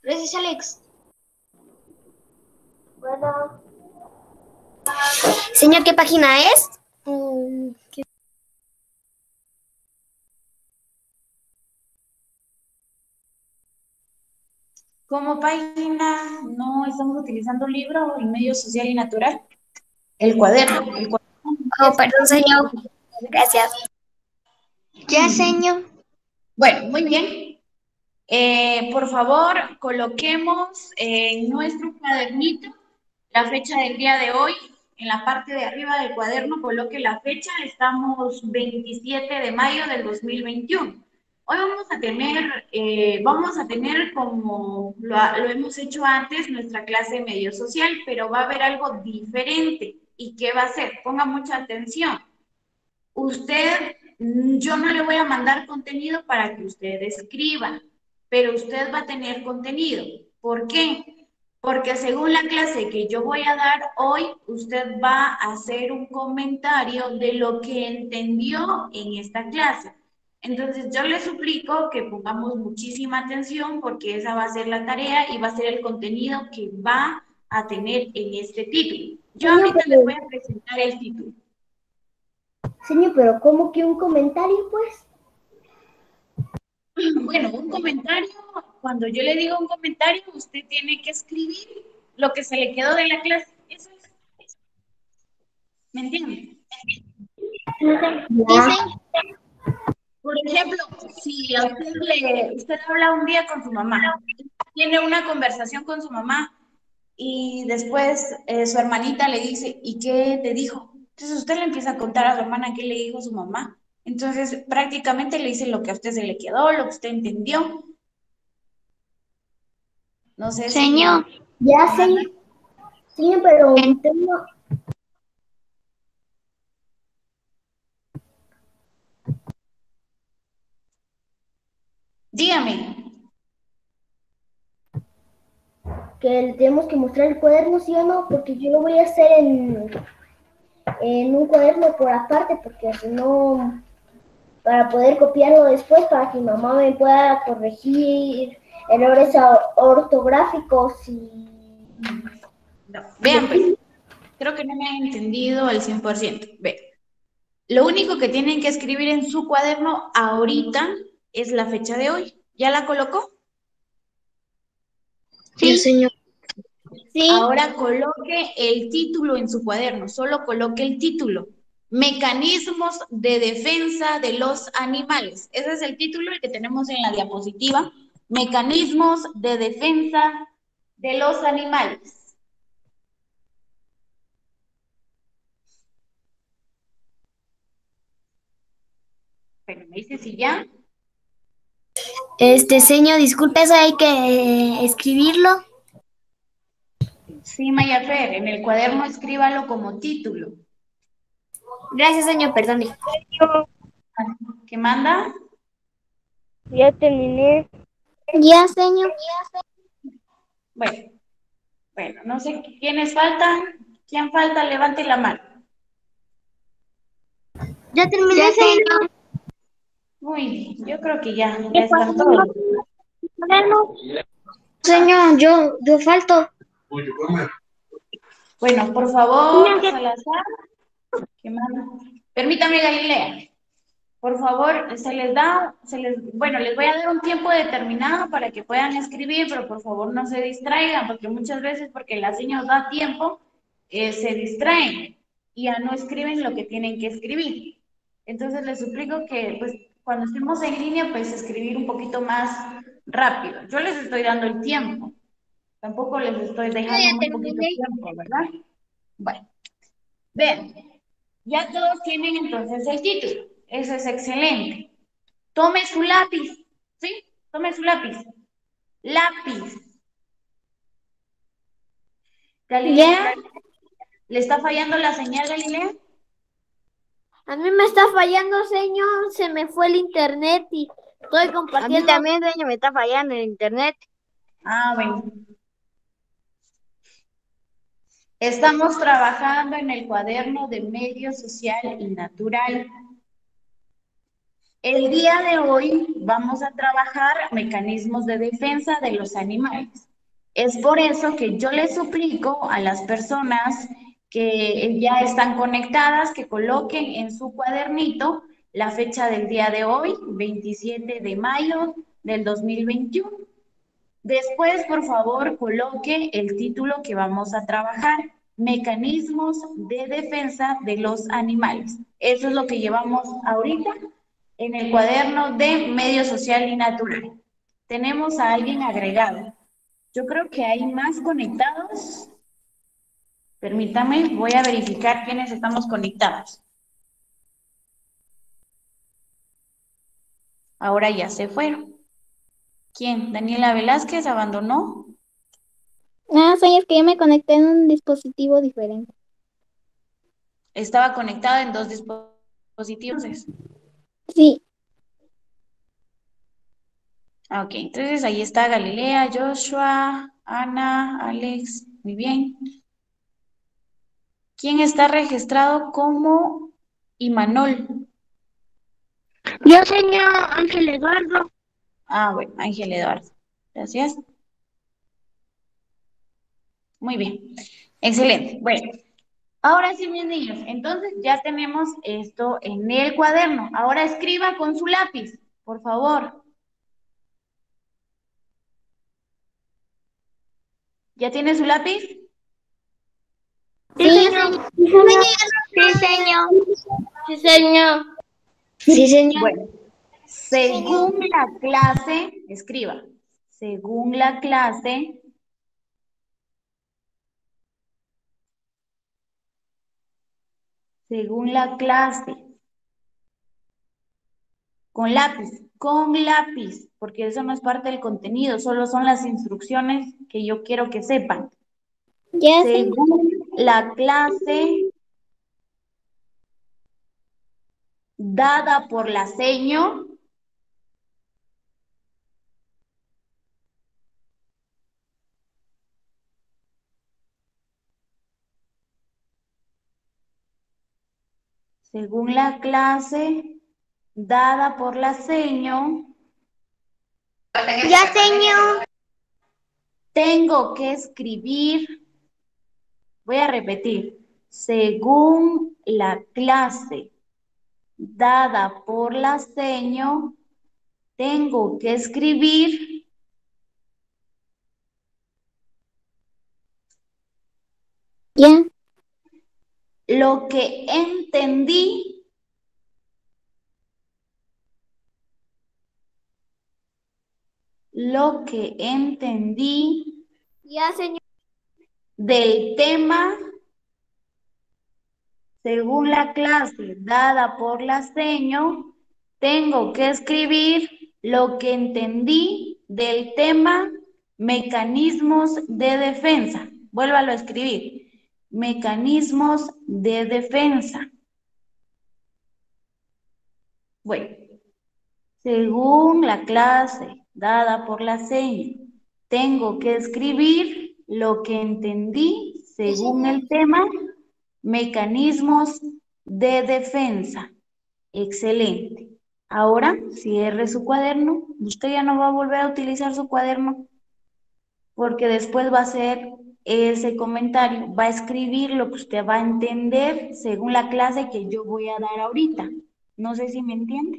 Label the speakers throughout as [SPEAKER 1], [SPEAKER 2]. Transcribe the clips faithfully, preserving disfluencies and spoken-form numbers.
[SPEAKER 1] Gracias, Alex.
[SPEAKER 2] Bueno.
[SPEAKER 1] Señor, ¿qué página es? Mm, ¿qué?
[SPEAKER 3] Como página no estamos utilizando un libro en medio social y natural. El cuaderno. El cuaderno
[SPEAKER 1] Oh, perdón, señor. Gracias.
[SPEAKER 2] Ya, señor.
[SPEAKER 3] Bueno, muy bien. Eh, por favor, coloquemos en nuestro cuadernito la fecha del día de hoy. En la parte de arriba del cuaderno coloque la fecha. Estamos veintisiete de mayo del dos mil veintiuno. Hoy vamos a tener, eh, vamos a tener como lo, lo hemos hecho antes, nuestra clase de medio social, pero va a haber algo diferente. ¿Y qué va a ser? Ponga mucha atención. Usted, yo no le voy a mandar contenido para que usted escriba, pero usted va a tener contenido. ¿Por qué? Porque según la clase que yo voy a dar hoy, usted va a hacer un comentario de lo que entendió en esta clase. Entonces, yo le suplico que pongamos muchísima atención porque esa va a ser la tarea y va a ser el contenido que va a tener en este título. Yo
[SPEAKER 2] Señor,
[SPEAKER 3] ahorita les
[SPEAKER 2] pero,
[SPEAKER 3] voy a presentar el título.
[SPEAKER 2] señor, pero ¿cómo que un comentario, pues?
[SPEAKER 3] Bueno, un comentario, cuando yo le digo un comentario, usted tiene que escribir lo que se le quedó de la clase. Eso es. ¿Me entiende?
[SPEAKER 2] Ya.
[SPEAKER 3] Por ejemplo, si a usted le, usted habla un día con su mamá, tiene una conversación con su mamá y después eh, su hermanita le dice, ¿y qué te dijo? Entonces usted le empieza a contar a su hermana qué le dijo su mamá. Entonces prácticamente le dice lo que a usted se le quedó, lo que usted entendió. No sé si...
[SPEAKER 2] Señor. Ya, señor. Señor, pero tengo...
[SPEAKER 3] Dígame.
[SPEAKER 2] que le tenemos que mostrar el cuaderno, ¿sí o no? Porque yo lo voy a hacer en, en un cuaderno por aparte, porque si no, para poder copiarlo después, para que mi mamá me pueda corregir errores ortográficos y...
[SPEAKER 3] No. Vean, pues, creo que no me han entendido al cien por ciento. Vean, lo único que tienen que escribir en su cuaderno ahorita es la fecha de hoy. ¿Ya la colocó?
[SPEAKER 1] Sí, señor.
[SPEAKER 2] Sí.
[SPEAKER 3] Ahora coloque el título en su cuaderno, solo coloque el título. Mecanismos de defensa de los animales. Ese es el título que tenemos en la diapositiva. Mecanismos de defensa de los animales. Bueno, me dice si ya.
[SPEAKER 1] Este, señor, disculpe, eso hay que eh, escribirlo.
[SPEAKER 3] Sí, Mayafer, en el cuaderno escríbalo como título.
[SPEAKER 1] Gracias, señor, perdone.
[SPEAKER 3] ¿Qué manda?
[SPEAKER 2] Ya terminé. Ya, señor.
[SPEAKER 3] Bueno, bueno, no sé quiénes faltan. ¿Quién falta? Levante la mano.
[SPEAKER 2] Ya terminé, señor.
[SPEAKER 3] Muy bien, yo creo que ya, ya están todos.
[SPEAKER 2] Señor, yo, yo falto.
[SPEAKER 3] Bueno, por favor, Salazar, ¿qué manda? Permítame, Galilea. Por favor, se les da, se les, bueno, les voy a dar un tiempo determinado para que puedan escribir, pero por favor no se distraigan, porque muchas veces, porque la señora da tiempo, eh, se distraen y ya no escriben lo que tienen que escribir. Entonces les suplico que, pues, cuando estemos en línea, pues escribir un poquito más rápido. Yo les estoy dando el tiempo, tampoco les estoy
[SPEAKER 2] Yo
[SPEAKER 3] dejando
[SPEAKER 2] ya
[SPEAKER 3] muy poquito
[SPEAKER 2] terminé.
[SPEAKER 3] tiempo, ¿verdad? Bueno, vean, ya todos tienen entonces el título. Eso es excelente. Tome su lápiz, ¿sí? Tome su lápiz. Lápiz.
[SPEAKER 2] Ya.
[SPEAKER 3] Galilea, ¿le está fallando la señal, Galilea?
[SPEAKER 2] A mí me está fallando, señor. Se me fue el internet y estoy compartiendo. A mí también, señor, me está fallando el internet.
[SPEAKER 3] Ah, bueno. Estamos trabajando en el cuaderno de medio social y natural. El día de hoy vamos a trabajar mecanismos de defensa de los animales. Es por eso que yo les suplico a las personas que ya están conectadas que coloquen en su cuadernito la fecha del día de hoy, veintisiete de mayo del dos mil veintiuno. Después, por favor, coloque el título que vamos a trabajar, mecanismos de defensa de los animales. Eso es lo que llevamos ahorita en el cuaderno de Medio Social y Natural. Tenemos a alguien agregado. Yo creo que hay más conectados. Permítame, voy a verificar quiénes estamos conectados. Ahora ya se fueron. ¿Quién? ¿Daniela Velázquez abandonó?
[SPEAKER 4] Ah, señor, es que yo me conecté en un dispositivo diferente.
[SPEAKER 3] Estaba conectada en dos dispositivos.
[SPEAKER 4] Sí.
[SPEAKER 3] Ok, entonces ahí está Galilea, Joshua, Ana, Alex, muy bien. ¿Quién está registrado como Imanol?
[SPEAKER 2] Yo, señor Ángel Eduardo.
[SPEAKER 3] Ah, bueno, Ángel Eduardo. Gracias. Muy bien. Excelente. Bueno, ahora sí, mis niños, entonces ya tenemos esto en el cuaderno. Ahora escriba con su lápiz, por favor. ¿Ya tiene su lápiz?
[SPEAKER 2] Sí, señor. Sí, señor. Sí, señor.
[SPEAKER 1] Sí, señor.
[SPEAKER 3] Bueno, según la clase, escriba. Según la clase, según la clase, con lápiz, con lápiz, porque eso no es parte del contenido, solo son las instrucciones que yo quiero que sepan.
[SPEAKER 4] Ya, señor.
[SPEAKER 3] Según la clase dada por la seño, según la clase dada por la seño,
[SPEAKER 2] Ya, señor.
[SPEAKER 3] tengo que escribir, voy a repetir, según la clase dada por la seño, tengo que escribir
[SPEAKER 4] Ya.
[SPEAKER 3] lo que entendí lo que entendí
[SPEAKER 2] Ya, señor.
[SPEAKER 3] del tema según la clase dada por la seño, tengo que escribir lo que entendí del tema mecanismos de defensa. Vuélvalo a escribir. Mecanismos de defensa. Bueno, según la clase dada por la seño, tengo que escribir lo que entendí según el tema mecanismos de defensa. Excelente. Ahora cierre su cuaderno. Usted ya no va a volver a utilizar su cuaderno porque después va a hacer ese comentario, va a escribir lo que usted va a entender según la clase que yo voy a dar ahorita. No sé si me entiende.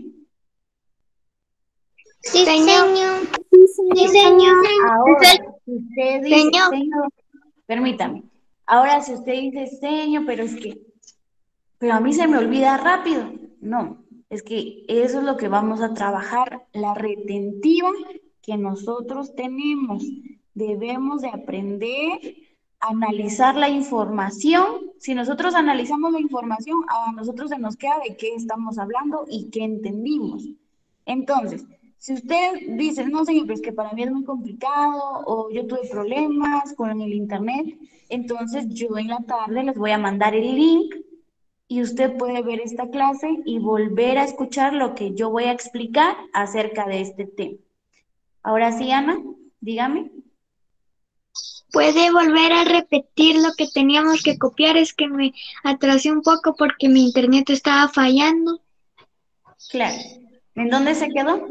[SPEAKER 2] Sí, señor.
[SPEAKER 4] Sí, señor.
[SPEAKER 3] Ahora, si usted dice,
[SPEAKER 2] Señor.
[SPEAKER 3] señor, permítame. Ahora, si usted dice, señor, pero es que, pero a mí se me olvida rápido. No, es que eso es lo que vamos a trabajar, la retentiva que nosotros tenemos. Debemos de aprender a analizar la información. Si nosotros analizamos la información, a nosotros se nos queda de qué estamos hablando y qué entendimos. Entonces, si usted dice, no, señor, pero es que para mí es muy complicado o yo tuve problemas con el internet, entonces yo en la tarde les voy a mandar el link y usted puede ver esta clase y volver a escuchar lo que yo voy a explicar acerca de este tema. Ahora sí, Ana, dígame.
[SPEAKER 2] ¿Puede volver a repetir lo que teníamos que copiar? Es que me atrasé un poco porque mi internet estaba fallando.
[SPEAKER 3] Claro. ¿En dónde se quedó?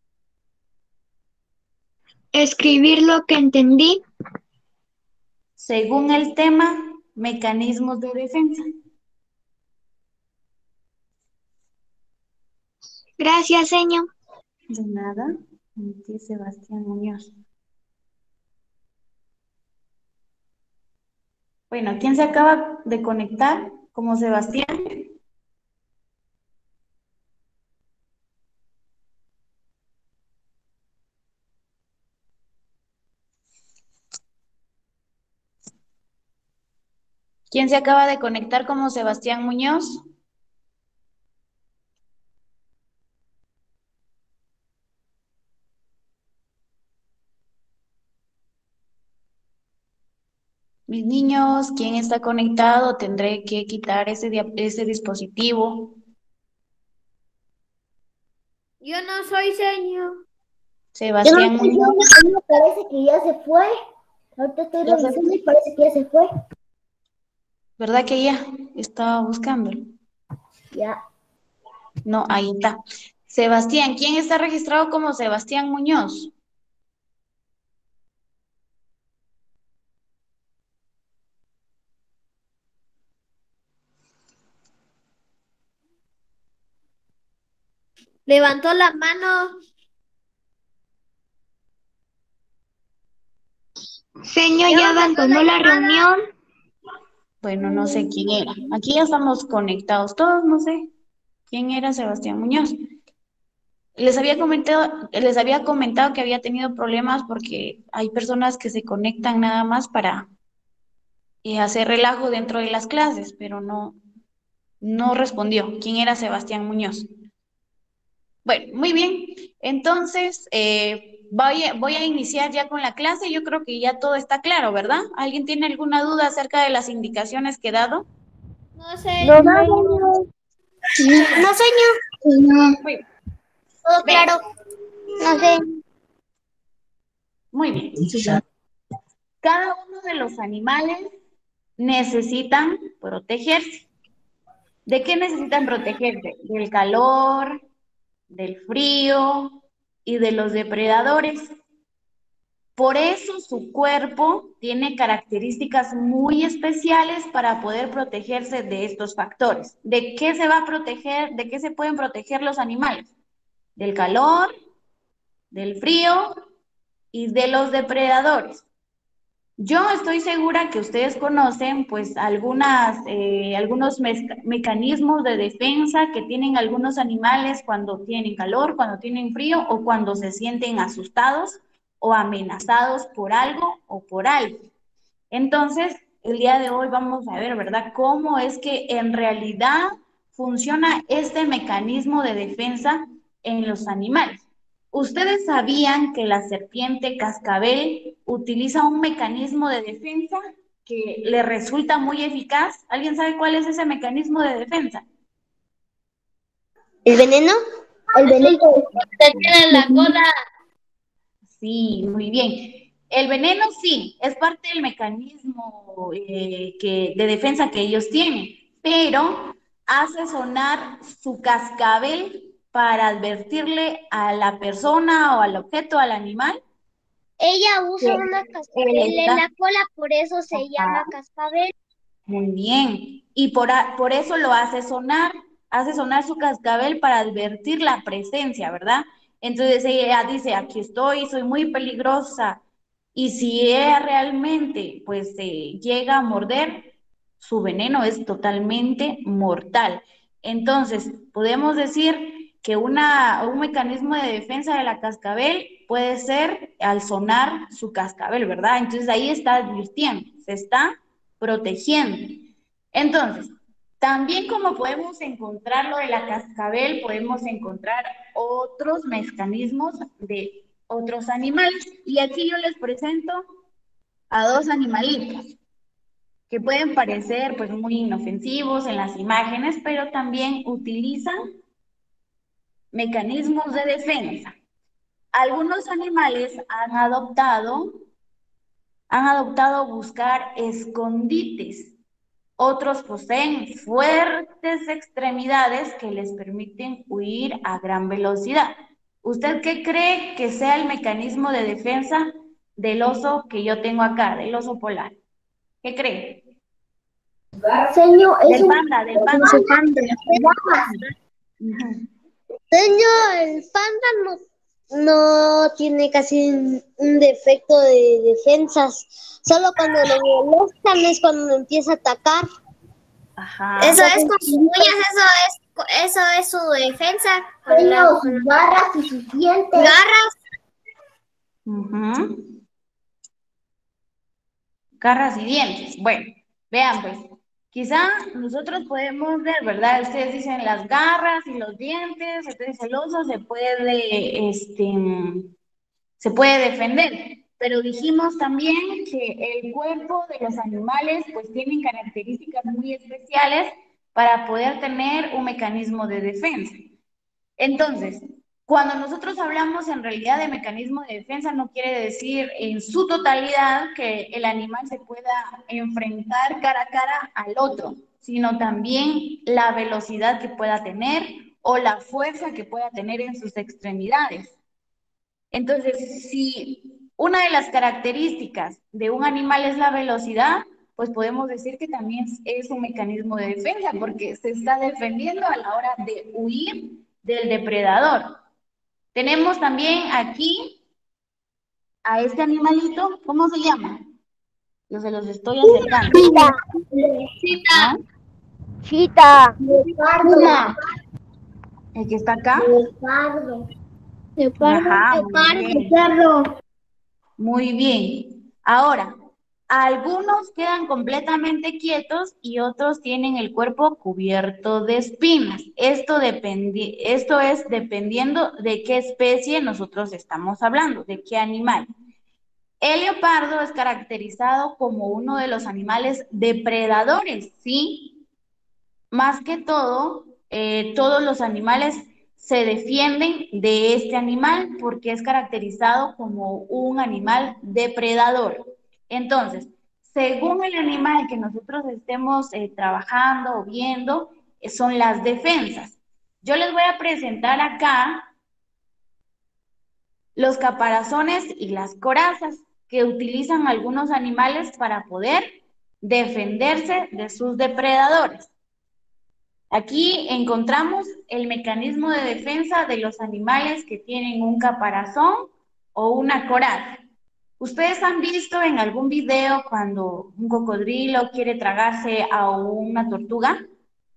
[SPEAKER 1] Escribir lo que entendí.
[SPEAKER 3] Según el tema, mecanismos de defensa.
[SPEAKER 1] Gracias, señor.
[SPEAKER 3] De nada. Aquí Sebastián Muñoz. Bueno, ¿quién se acaba de conectar como Sebastián? ¿Quién se acaba de conectar como Sebastián Muñoz? Mis niños, ¿quién está conectado? Tendré que quitar ese, dia- ese dispositivo.
[SPEAKER 1] Yo no soy señor.
[SPEAKER 2] Yo no
[SPEAKER 3] Sebastián
[SPEAKER 2] estoy
[SPEAKER 3] Muñoz,
[SPEAKER 2] viendo, a mí me parece que ya se fue. Ahorita estoy
[SPEAKER 3] ya se-
[SPEAKER 2] revisando y parece que ya se fue.
[SPEAKER 3] ¿verdad que ya estaba buscándolo?
[SPEAKER 2] Ya.
[SPEAKER 3] No, ahí está. Sebastián, ¿quién está registrado como Sebastián Muñoz?
[SPEAKER 1] Levantó la mano. Señor, ya abandonó la reunión.
[SPEAKER 3] Bueno, no sé quién era. Aquí ya estamos conectados todos, no sé quién era Sebastián Muñoz. Les había comentado, les había comentado que había tenido problemas porque hay personas que se conectan nada más para eh, hacer relajo dentro de las clases, pero no, no respondió. ¿Quién era Sebastián Muñoz? Bueno, muy bien. Entonces, eh, voy a, voy a iniciar ya con la clase. Yo creo que ya todo está claro, ¿verdad? ¿Alguien tiene alguna duda acerca de las indicaciones que he dado?
[SPEAKER 1] No sé.
[SPEAKER 2] No,
[SPEAKER 1] No,
[SPEAKER 2] señor.
[SPEAKER 1] señor.
[SPEAKER 4] No.
[SPEAKER 3] Muy bien.
[SPEAKER 1] Todo
[SPEAKER 3] Vean,
[SPEAKER 1] claro. No sé.
[SPEAKER 3] muy bien. Cada uno de los animales necesitan protegerse. ¿De qué necesitan protegerse? Del calor, del frío y de los depredadores. Por eso su cuerpo tiene características muy especiales para poder protegerse de estos factores. ¿De qué se va a proteger? ¿De qué se pueden proteger los animales? Del calor, del frío y de los depredadores. Yo estoy segura que ustedes conocen pues algunas, eh, algunos mecanismos de defensa que tienen algunos animales cuando tienen calor, cuando tienen frío o cuando se sienten asustados o amenazados por algo o por alguien. Entonces, el día de hoy vamos a ver, ¿verdad?, cómo es que en realidad funciona este mecanismo de defensa en los animales. ¿Ustedes sabían que la serpiente cascabel utiliza un mecanismo de defensa que le resulta muy eficaz? ¿Alguien sabe cuál es ese mecanismo de defensa?
[SPEAKER 1] ¿El veneno?
[SPEAKER 2] El veneno.
[SPEAKER 1] Te tiene la cola.
[SPEAKER 3] Sí, muy bien. El veneno sí, es parte del mecanismo eh, que, de defensa que ellos tienen, pero hace sonar su cascabel para advertirle a la persona o al objeto, al animal,
[SPEAKER 2] Ella
[SPEAKER 3] que
[SPEAKER 2] usa una
[SPEAKER 3] él
[SPEAKER 2] cascabel en
[SPEAKER 3] está.
[SPEAKER 2] la cola, por eso se llama
[SPEAKER 3] Ajá.
[SPEAKER 2] cascabel.
[SPEAKER 3] Muy bien. Y por, a- por eso lo hace sonar, hace sonar su cascabel para advertir la presencia, ¿verdad? Entonces ella dice, aquí estoy, soy muy peligrosa. Y si ella realmente, pues, eh, llega a morder, su veneno es totalmente mortal. Entonces, podemos decir que una, un mecanismo de defensa de la cascabel puede ser al sonar su cascabel, ¿verdad? Entonces ahí está advirtiendo, se está protegiendo. Entonces, también como podemos encontrar lo de la cascabel, podemos encontrar otros mecanismos de otros animales. Y aquí yo les presento a dos animalitos que pueden parecer pues muy inofensivos en las imágenes, pero también utilizan mecanismos de defensa. Algunos animales han adoptado, han adoptado buscar escondites. Otros poseen fuertes extremidades que les permiten huir a gran velocidad. ¿Usted qué cree que sea el mecanismo de defensa del oso que yo tengo acá, del oso polar? ¿Qué cree?
[SPEAKER 2] Señor, es
[SPEAKER 3] Del
[SPEAKER 2] un
[SPEAKER 3] panda, del panda.
[SPEAKER 2] garras.
[SPEAKER 3] Ujú.
[SPEAKER 1] Señor, el panda no, no tiene casi un, un defecto de defensas. Solo cuando lo molestan es cuando empieza a atacar.
[SPEAKER 3] Ajá.
[SPEAKER 1] Eso es con sus uñas, eso es, eso es su defensa. Con la-
[SPEAKER 2] Señor, sus garras y sus dientes.
[SPEAKER 1] garras.
[SPEAKER 3] Ujú. Garras y dientes. Bueno, vean pues, quizá nosotros podemos ver, ¿verdad? Ustedes dicen las garras y los dientes, entonces el oso se puede, este, se puede defender. Pero dijimos también que el cuerpo de los animales pues tienen características muy especiales para poder tener un mecanismo de defensa. Entonces, cuando nosotros hablamos en realidad de mecanismo de defensa, no quiere decir en su totalidad que el animal se pueda enfrentar cara a cara al otro, sino también la velocidad que pueda tener o la fuerza que pueda tener en sus extremidades. Entonces, si una de las características de un animal es la velocidad, pues podemos decir que también es un mecanismo de defensa, porque se está defendiendo a la hora de huir del depredador. Tenemos también aquí a este animalito, ¿cómo se llama? Yo se los estoy acercando. ¿Ah?
[SPEAKER 1] Chita.
[SPEAKER 2] Leopardo.
[SPEAKER 3] El que está acá.
[SPEAKER 2] Leopardo.
[SPEAKER 4] Leopardo.
[SPEAKER 3] Ajá, muy bien.
[SPEAKER 2] Leopardo.
[SPEAKER 3] Muy bien. Ahora, algunos quedan completamente quietos y otros tienen el cuerpo cubierto de espinas. Esto, dependi esto es dependiendo de qué especie nosotros estamos hablando, de qué animal. El leopardo es caracterizado como uno de los animales depredadores, ¿sí? Más que todo, eh, todos los animales se defienden de este animal porque es caracterizado como un animal depredador. Entonces, según el animal que nosotros estemos eh, trabajando o viendo, eh, son las defensas. Yo les voy a presentar acá los caparazones y las corazas que utilizan algunos animales para poder defenderse de sus depredadores. Aquí encontramos el mecanismo de defensa de los animales que tienen un caparazón o una coraza. ¿Ustedes han visto en algún video cuando un cocodrilo quiere tragarse a una tortuga?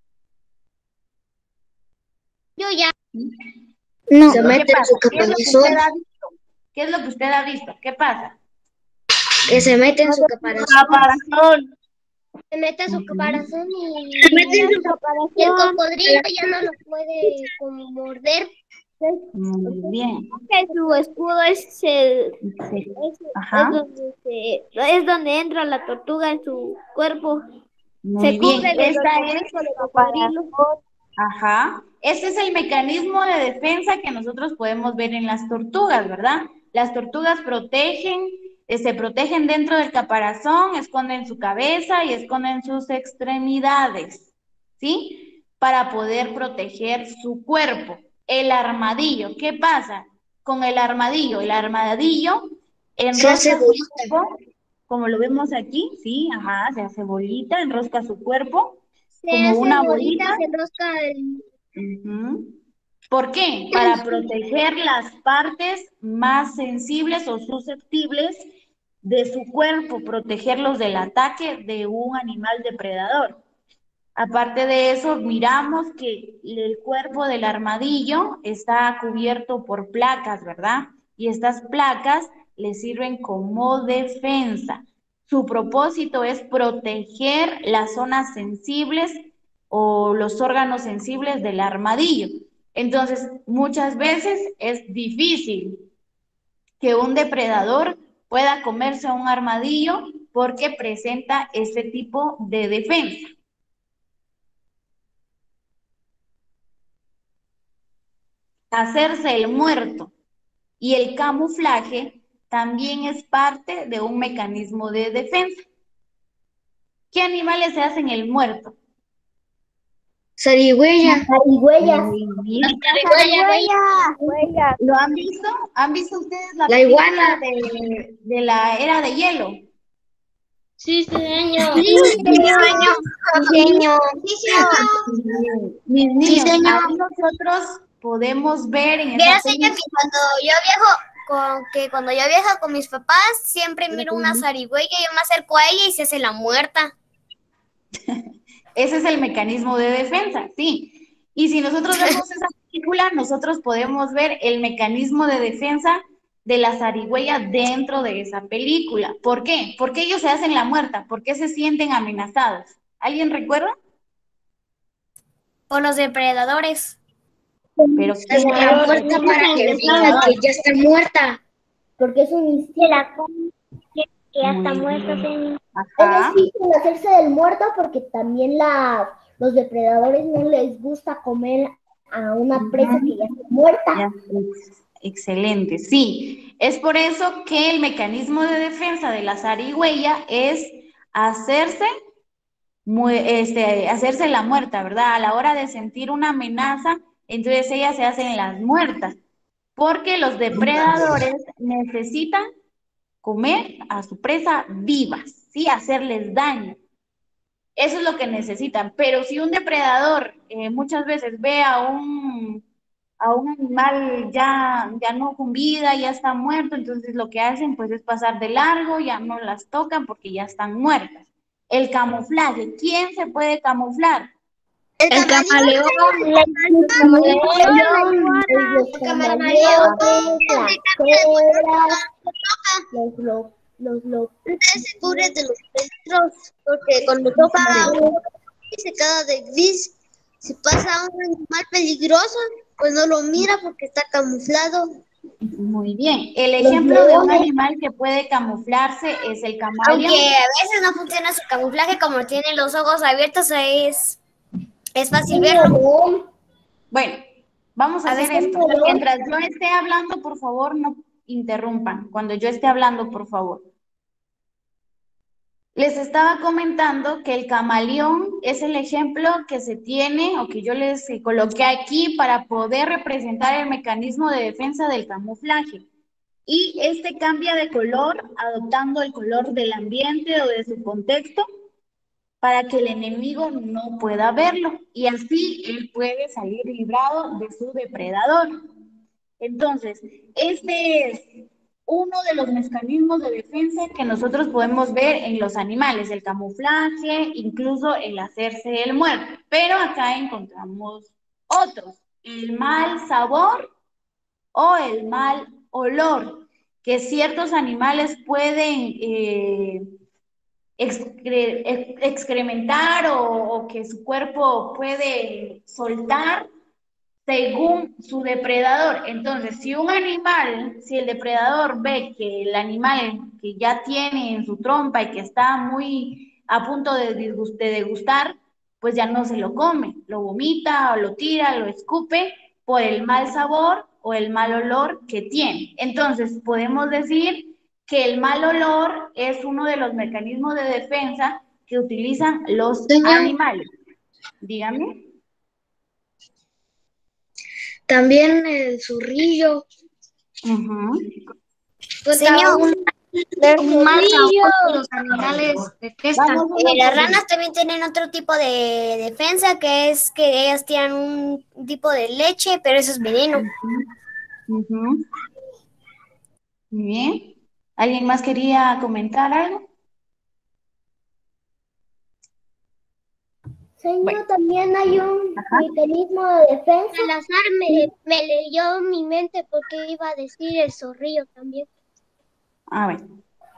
[SPEAKER 1] Yo ya.
[SPEAKER 4] No.
[SPEAKER 1] Se
[SPEAKER 3] ¿Qué
[SPEAKER 1] mete en
[SPEAKER 3] pasa?
[SPEAKER 1] su
[SPEAKER 3] ¿Qué es lo que usted
[SPEAKER 1] caparazón.
[SPEAKER 3] ha visto? ¿Qué es lo que usted ha visto? ¿Qué pasa?
[SPEAKER 1] Que se mete en su caparazón. Se mete en su caparazón y, se mete en su caparazón. Y el cocodrilo ya no lo puede como morder.
[SPEAKER 3] Muy bien.
[SPEAKER 4] Que su escudo es el
[SPEAKER 3] Sí.
[SPEAKER 4] es,
[SPEAKER 3] Ajá.
[SPEAKER 4] es donde se, es donde entra la tortuga en su cuerpo.
[SPEAKER 3] Muy
[SPEAKER 4] Se
[SPEAKER 3] bien.
[SPEAKER 4] cubre de los
[SPEAKER 3] Esta es
[SPEAKER 4] mordiscos de cocodrilo.
[SPEAKER 3] Ajá. Ese es el mecanismo de defensa que nosotros podemos ver en las tortugas, ¿verdad? Las tortugas protegen, eh, se protegen dentro del caparazón, esconden su cabeza y esconden sus extremidades, ¿sí? Para poder proteger su cuerpo. El armadillo, ¿qué pasa con el armadillo? El armadillo
[SPEAKER 1] Se hace
[SPEAKER 3] enrosca su
[SPEAKER 1] bolita.
[SPEAKER 3] cuerpo, como lo vemos aquí, sí, ajá, se hace bolita, enrosca su cuerpo
[SPEAKER 1] Se
[SPEAKER 3] como
[SPEAKER 1] hace
[SPEAKER 3] una
[SPEAKER 1] bolita,
[SPEAKER 3] bolita.
[SPEAKER 1] se enrosca el...
[SPEAKER 3] Ujú. ¿Por qué? Para proteger las partes más sensibles o susceptibles de su cuerpo, protegerlos del ataque de un animal depredador. Aparte de eso, miramos que el cuerpo del armadillo está cubierto por placas, ¿verdad? Y estas placas le sirven como defensa. Su propósito es proteger las zonas sensibles o los órganos sensibles del armadillo. Entonces, muchas veces es difícil que un depredador pueda comerse a un armadillo porque presenta este tipo de defensa. Hacerse el muerto y el camuflaje también es parte de un mecanismo de defensa. ¿Qué animales se hacen el muerto?
[SPEAKER 1] Zarigüeya.
[SPEAKER 2] Zarigüeyas.
[SPEAKER 3] Muy bien.
[SPEAKER 1] Zarigüeya.
[SPEAKER 3] ¿Lo han visto? ¿Han visto ustedes la,
[SPEAKER 1] La
[SPEAKER 3] película
[SPEAKER 1] iguana.
[SPEAKER 3] de, de la era de hielo?
[SPEAKER 1] Sí, señor.
[SPEAKER 2] Sí, señor.
[SPEAKER 1] Sí, señor. Sí,
[SPEAKER 3] Mis niños,
[SPEAKER 1] señor.
[SPEAKER 3] ahí nosotros podemos ver en esa
[SPEAKER 5] Viera, señor,
[SPEAKER 3] película.
[SPEAKER 5] que cuando yo viajo con, que cuando yo viajo con mis papás, siempre miro una zarigüeya, yo me acerco a ella y se hace la muerta.
[SPEAKER 3] Ese es el mecanismo de defensa, sí. Y si nosotros vemos esa película, nosotros podemos ver el mecanismo de defensa de la zarigüeya dentro de esa película. ¿Por qué? ¿Por qué ellos se hacen la muerta? ¿Por qué se sienten amenazados? ¿Alguien recuerda?
[SPEAKER 5] Por los depredadores.
[SPEAKER 3] Pero
[SPEAKER 1] Se hace la muerta para que digan que ya está muerta.
[SPEAKER 2] Porque es un instinto.
[SPEAKER 1] Que ya
[SPEAKER 3] Muy
[SPEAKER 1] está muerta,
[SPEAKER 3] bien.
[SPEAKER 1] señor.
[SPEAKER 3] Ajá.
[SPEAKER 2] Ellos quieren hacerse del muerto porque también la, los depredadores no les gusta comer a una presa que ya está muerta.
[SPEAKER 3] Ya, ex- excelente, sí. Es por eso que el mecanismo de defensa de la zarigüeya es hacerse, mu- este, hacerse la muerta, ¿verdad? A la hora de sentir una amenaza, entonces ellas se hacen las muertas, porque los depredadores necesitan comer a su presa vivas, ¿sí? Hacerles daño. Eso es lo que necesitan. Pero si un depredador eh, muchas veces ve a un, a un animal ya, ya no con vida, ya está muerto, entonces lo que hacen pues es pasar de largo, ya no las tocan porque ya están muertas. El camuflaje, ¿quién se puede camuflar?
[SPEAKER 1] El camaleón.
[SPEAKER 2] El camaleón, los camaleones, las cebras, los lo- los lo-
[SPEAKER 1] Se cubre de los peligros porque cuando toca y se queda de gris. Si pasa un animal peligroso, pues no lo mira porque está camuflado.
[SPEAKER 3] Muy bien. El ejemplo de un animal que puede camuflarse es el camaleón.
[SPEAKER 5] Aunque a veces no funciona su camuflaje, como tiene los ojos abiertos, es, es fácil verlo.
[SPEAKER 3] Bueno, vamos a
[SPEAKER 5] A
[SPEAKER 3] hacer
[SPEAKER 5] veces
[SPEAKER 3] esto.
[SPEAKER 2] no.
[SPEAKER 3] Mientras yo esté hablando, por favor, no interrumpan. Cuando yo esté hablando, por favor. Les estaba comentando que el camaleón es el ejemplo que se tiene o que yo les eh, coloqué aquí para poder representar el mecanismo de defensa del camuflaje. Y este cambia de color adoptando el color del ambiente o de su contexto para que el enemigo no pueda verlo y así él puede salir librado de su depredador. Entonces, este es uno de los mecanismos de defensa que nosotros podemos ver en los animales, el camuflaje, incluso el hacerse el muerto. Pero acá encontramos otros, el mal sabor o el mal olor, que ciertos animales pueden eh, excre ex excrementar o, o que su cuerpo puede soltar según su depredador. Entonces, si un animal, si el depredador ve que el animal que ya tiene en su trompa y que está muy a punto de, disgust de degustar, pues ya no se lo come, lo vomita o lo tira, lo escupe por el mal sabor o el mal olor que tiene. Entonces, podemos decir que el mal olor es uno de los mecanismos de defensa que utilizan los
[SPEAKER 1] Señor.
[SPEAKER 3] animales. Dígame.
[SPEAKER 1] También el zurrillo.
[SPEAKER 3] Uh-huh.
[SPEAKER 5] Señor,
[SPEAKER 1] Un mal sabor que los animales detestan.
[SPEAKER 3] Vamos
[SPEAKER 5] eh,
[SPEAKER 3] uno
[SPEAKER 5] las
[SPEAKER 3] por uno.
[SPEAKER 5] ranas también tienen otro tipo de defensa, que es que ellas tienen un tipo de leche, pero eso es veneno.
[SPEAKER 3] Ujú. Muy bien. ¿Alguien más quería comentar algo?
[SPEAKER 2] Señor,
[SPEAKER 3] Bueno.
[SPEAKER 2] también hay un
[SPEAKER 3] Ajá.
[SPEAKER 2] mecanismo de defensa.
[SPEAKER 1] Salazar me, me leyó mi mente porque iba a decir el zorrillo también.
[SPEAKER 3] A ver.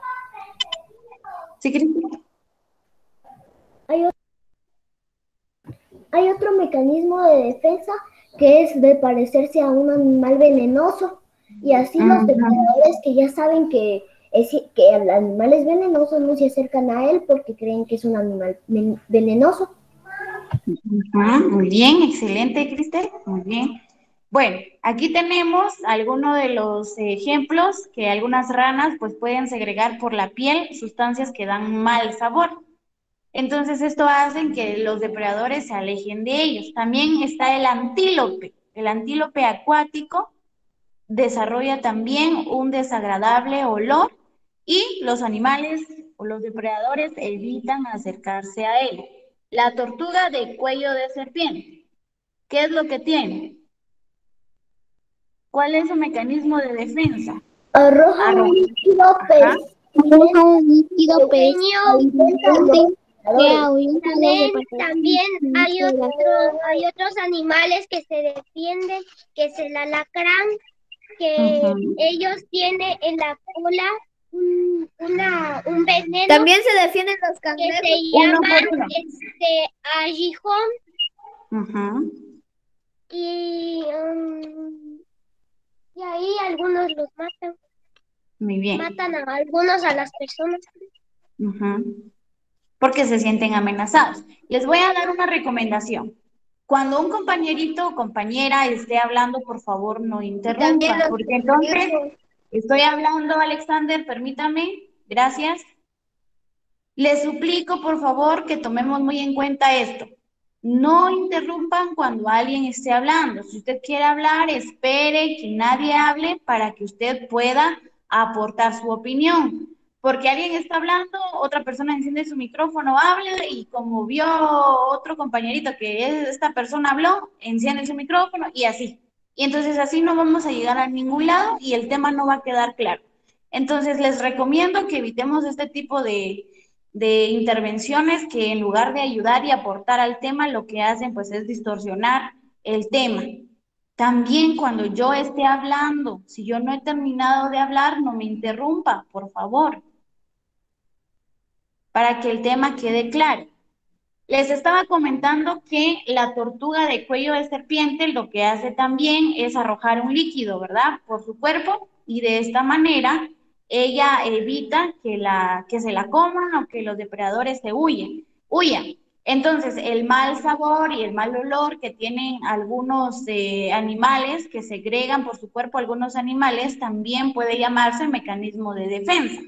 [SPEAKER 3] ¿Sí, Cristina?
[SPEAKER 2] Hay otro, hay otro mecanismo de defensa que es de parecerse a un animal venenoso. Y así los
[SPEAKER 3] Ujú.
[SPEAKER 2] depredadores que ya saben que, es, que el animal es venenoso no se acercan a él porque creen que es un animal ven- venenoso.
[SPEAKER 3] Ujú. Muy bien, excelente, Cristel. Muy bien. Bueno, aquí tenemos algunos de los ejemplos que algunas ranas pues pueden segregar por la piel sustancias que dan mal sabor. Entonces esto hace que los depredadores se alejen de ellos. También está el antílope. El antílope acuático desarrolla también un desagradable olor y los animales o los depredadores evitan acercarse a él. La tortuga de cuello de serpiente, ¿qué es lo que tiene? ¿Cuál es su mecanismo de defensa?
[SPEAKER 2] Arroja
[SPEAKER 3] Arroja.
[SPEAKER 2] un líquido
[SPEAKER 3] Ajá.
[SPEAKER 4] Arroja un líquido
[SPEAKER 5] Pequeño.
[SPEAKER 4] pestilente que ahuyenta a los
[SPEAKER 5] También,
[SPEAKER 4] depredadores.
[SPEAKER 5] también hay otro, hay otros animales que se defienden, que es el alacrán, que
[SPEAKER 3] Ujú.
[SPEAKER 5] ellos tienen en la cola un, una, un veneno
[SPEAKER 6] También se defienden los
[SPEAKER 5] que
[SPEAKER 6] cangrejos.
[SPEAKER 5] se
[SPEAKER 3] Uno
[SPEAKER 5] llama
[SPEAKER 3] por uno.
[SPEAKER 5] este aguijón
[SPEAKER 3] Ujú.
[SPEAKER 5] y, um, y ahí algunos los matan,
[SPEAKER 3] Muy bien.
[SPEAKER 5] matan a algunos a las personas.
[SPEAKER 3] Ujú. Porque se sienten amenazados. Les voy a dar una recomendación. Cuando un compañerito o compañera esté hablando, por favor, no interrumpa, porque entonces estoy hablando, Alexander, permítame, gracias. Les suplico, por favor, que tomemos muy en cuenta esto. No interrumpan cuando alguien esté hablando. Si usted quiere hablar, espere que nadie hable para que usted pueda aportar su opinión. Porque alguien está hablando, otra persona enciende su micrófono, habla y como vio otro compañerito que esta persona habló, enciende su micrófono y así. Y entonces así no vamos a llegar a ningún lado y el tema no va a quedar claro. Entonces les recomiendo que evitemos este tipo de de intervenciones que en lugar de ayudar y aportar al tema, lo que hacen pues es distorsionar el tema. También cuando yo esté hablando, si yo no he terminado de hablar, no me interrumpa, por favor, para que el tema quede claro. Les estaba comentando que la tortuga de cuello de serpiente lo que hace también es arrojar un líquido, ¿verdad? Por su cuerpo y de esta manera ella evita que, la, que se la coman o que los depredadores se huyen, huyan. Entonces, el mal sabor y el mal olor que tienen algunos eh, animales que segregan por su cuerpo algunos animales también puede llamarse mecanismo de defensa.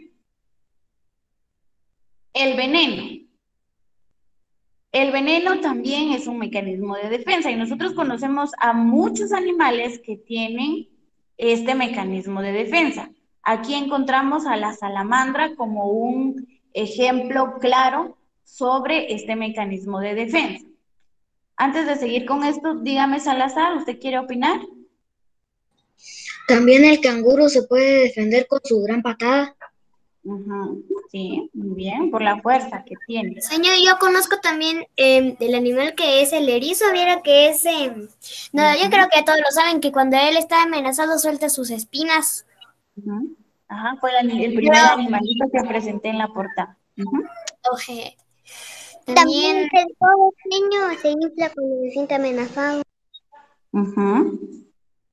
[SPEAKER 3] El veneno. El veneno también es un mecanismo de defensa y nosotros conocemos a muchos animales que tienen este mecanismo de defensa. Aquí encontramos a la salamandra como un ejemplo claro sobre este mecanismo de defensa. Antes de seguir con esto, dígame, Salazar, ¿usted quiere opinar?
[SPEAKER 1] También el canguro se puede defender con su gran patada.
[SPEAKER 3] Uh-huh. Sí, muy bien, por la fuerza que tiene.
[SPEAKER 5] Señor, yo conozco también eh, el animal que es el erizo, viera que es... Eh, no, uh-huh. Yo creo que todos lo saben, que cuando él está amenazado suelta sus espinas.
[SPEAKER 3] Uh-huh. Ajá, fue el, el primer Pero, animalito que presenté en la portada. Uh-huh.
[SPEAKER 5] Okay. También, también el pobre niño se infla cuando se siente amenazado.
[SPEAKER 3] Uh-huh.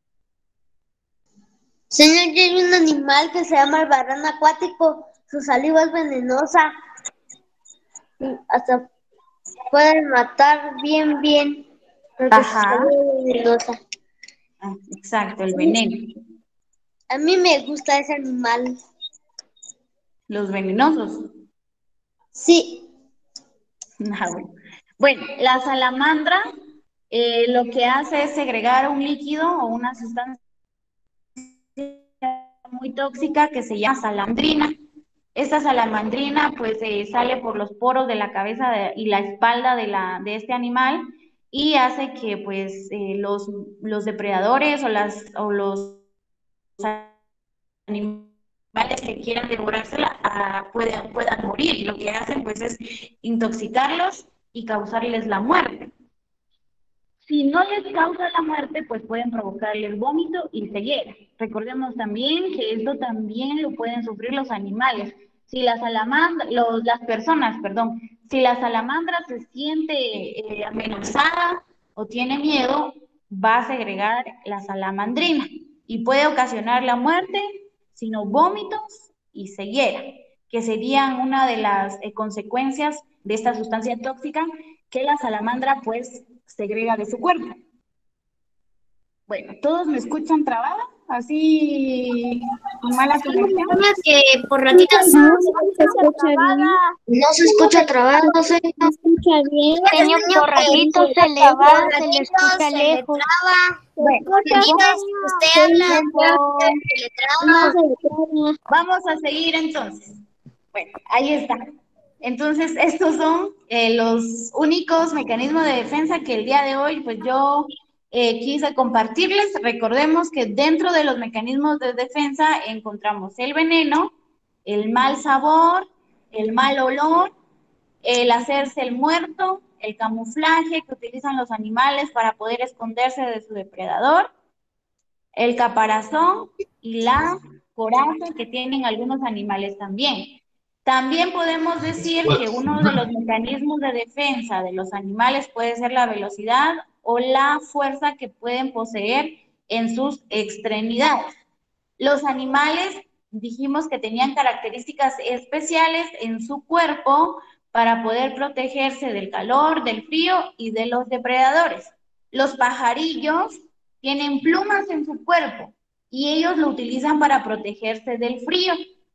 [SPEAKER 1] Señor, ya hay un animal que se llama el varón acuático. Su saliva es venenosa. Hasta puede matar bien, bien. Porque
[SPEAKER 3] Ajá.
[SPEAKER 1] su saliva es venenosa.
[SPEAKER 3] Ah, exacto, el veneno.
[SPEAKER 1] A mí me gusta ese animal.
[SPEAKER 3] ¿Los venenosos?
[SPEAKER 1] Sí.
[SPEAKER 3] Ah, bueno. bueno, la salamandra eh, lo que hace es segregar un líquido o una sustancia muy tóxica que se llama salamandrina. Esta salamandrina pues eh, sale por los poros de la cabeza de, y la espalda de, la, de este animal y hace que pues eh, los, los depredadores o, las, o los animales que quieran devorársela uh, puedan, puedan morir. Y lo que hacen pues es intoxicarlos y causarles la muerte. Si no les causa la muerte, pues pueden provocarles vómito y ceguera. Recordemos también que esto también lo pueden sufrir los animales. Si la salamandra, los, las personas, perdón, si la salamandra se siente eh, amenazada o tiene miedo, va a segregar la salamandrina y puede ocasionar la muerte, sino vómitos y ceguera, que serían una de las eh, consecuencias de esta sustancia tóxica que la salamandra pues segrega de su cuerpo. Bueno, ¿todos me escuchan trabada? Así, con mala conexión?
[SPEAKER 5] Que por ratitos
[SPEAKER 4] No, se escucha bien.
[SPEAKER 1] No se escucha trabado, señor.
[SPEAKER 4] Se escucha bien.
[SPEAKER 5] señor, por ratitos se le va, se le escucha lejos.
[SPEAKER 3] Bueno,
[SPEAKER 5] Usted habla, se le traba.
[SPEAKER 4] No se traba.
[SPEAKER 3] vamos a seguir entonces. Bueno, ahí está. Entonces, estos son eh, los únicos mecanismos de defensa que el día de hoy, pues yo eh, quise compartirles. Recordemos que dentro de los mecanismos de defensa encontramos el veneno, el mal sabor, el mal olor, el hacerse el muerto, el camuflaje que utilizan los animales para poder esconderse de su depredador, el caparazón y la coraza que tienen algunos animales también. También podemos decir que uno de los mecanismos de defensa de los animales puede ser la velocidad o la fuerza que pueden poseer en sus extremidades. Los animales dijimos que tenían características especiales en su cuerpo para poder protegerse del calor, del frío y de los depredadores. Los pajarillos tienen plumas en su cuerpo y ellos lo utilizan para protegerse del frío.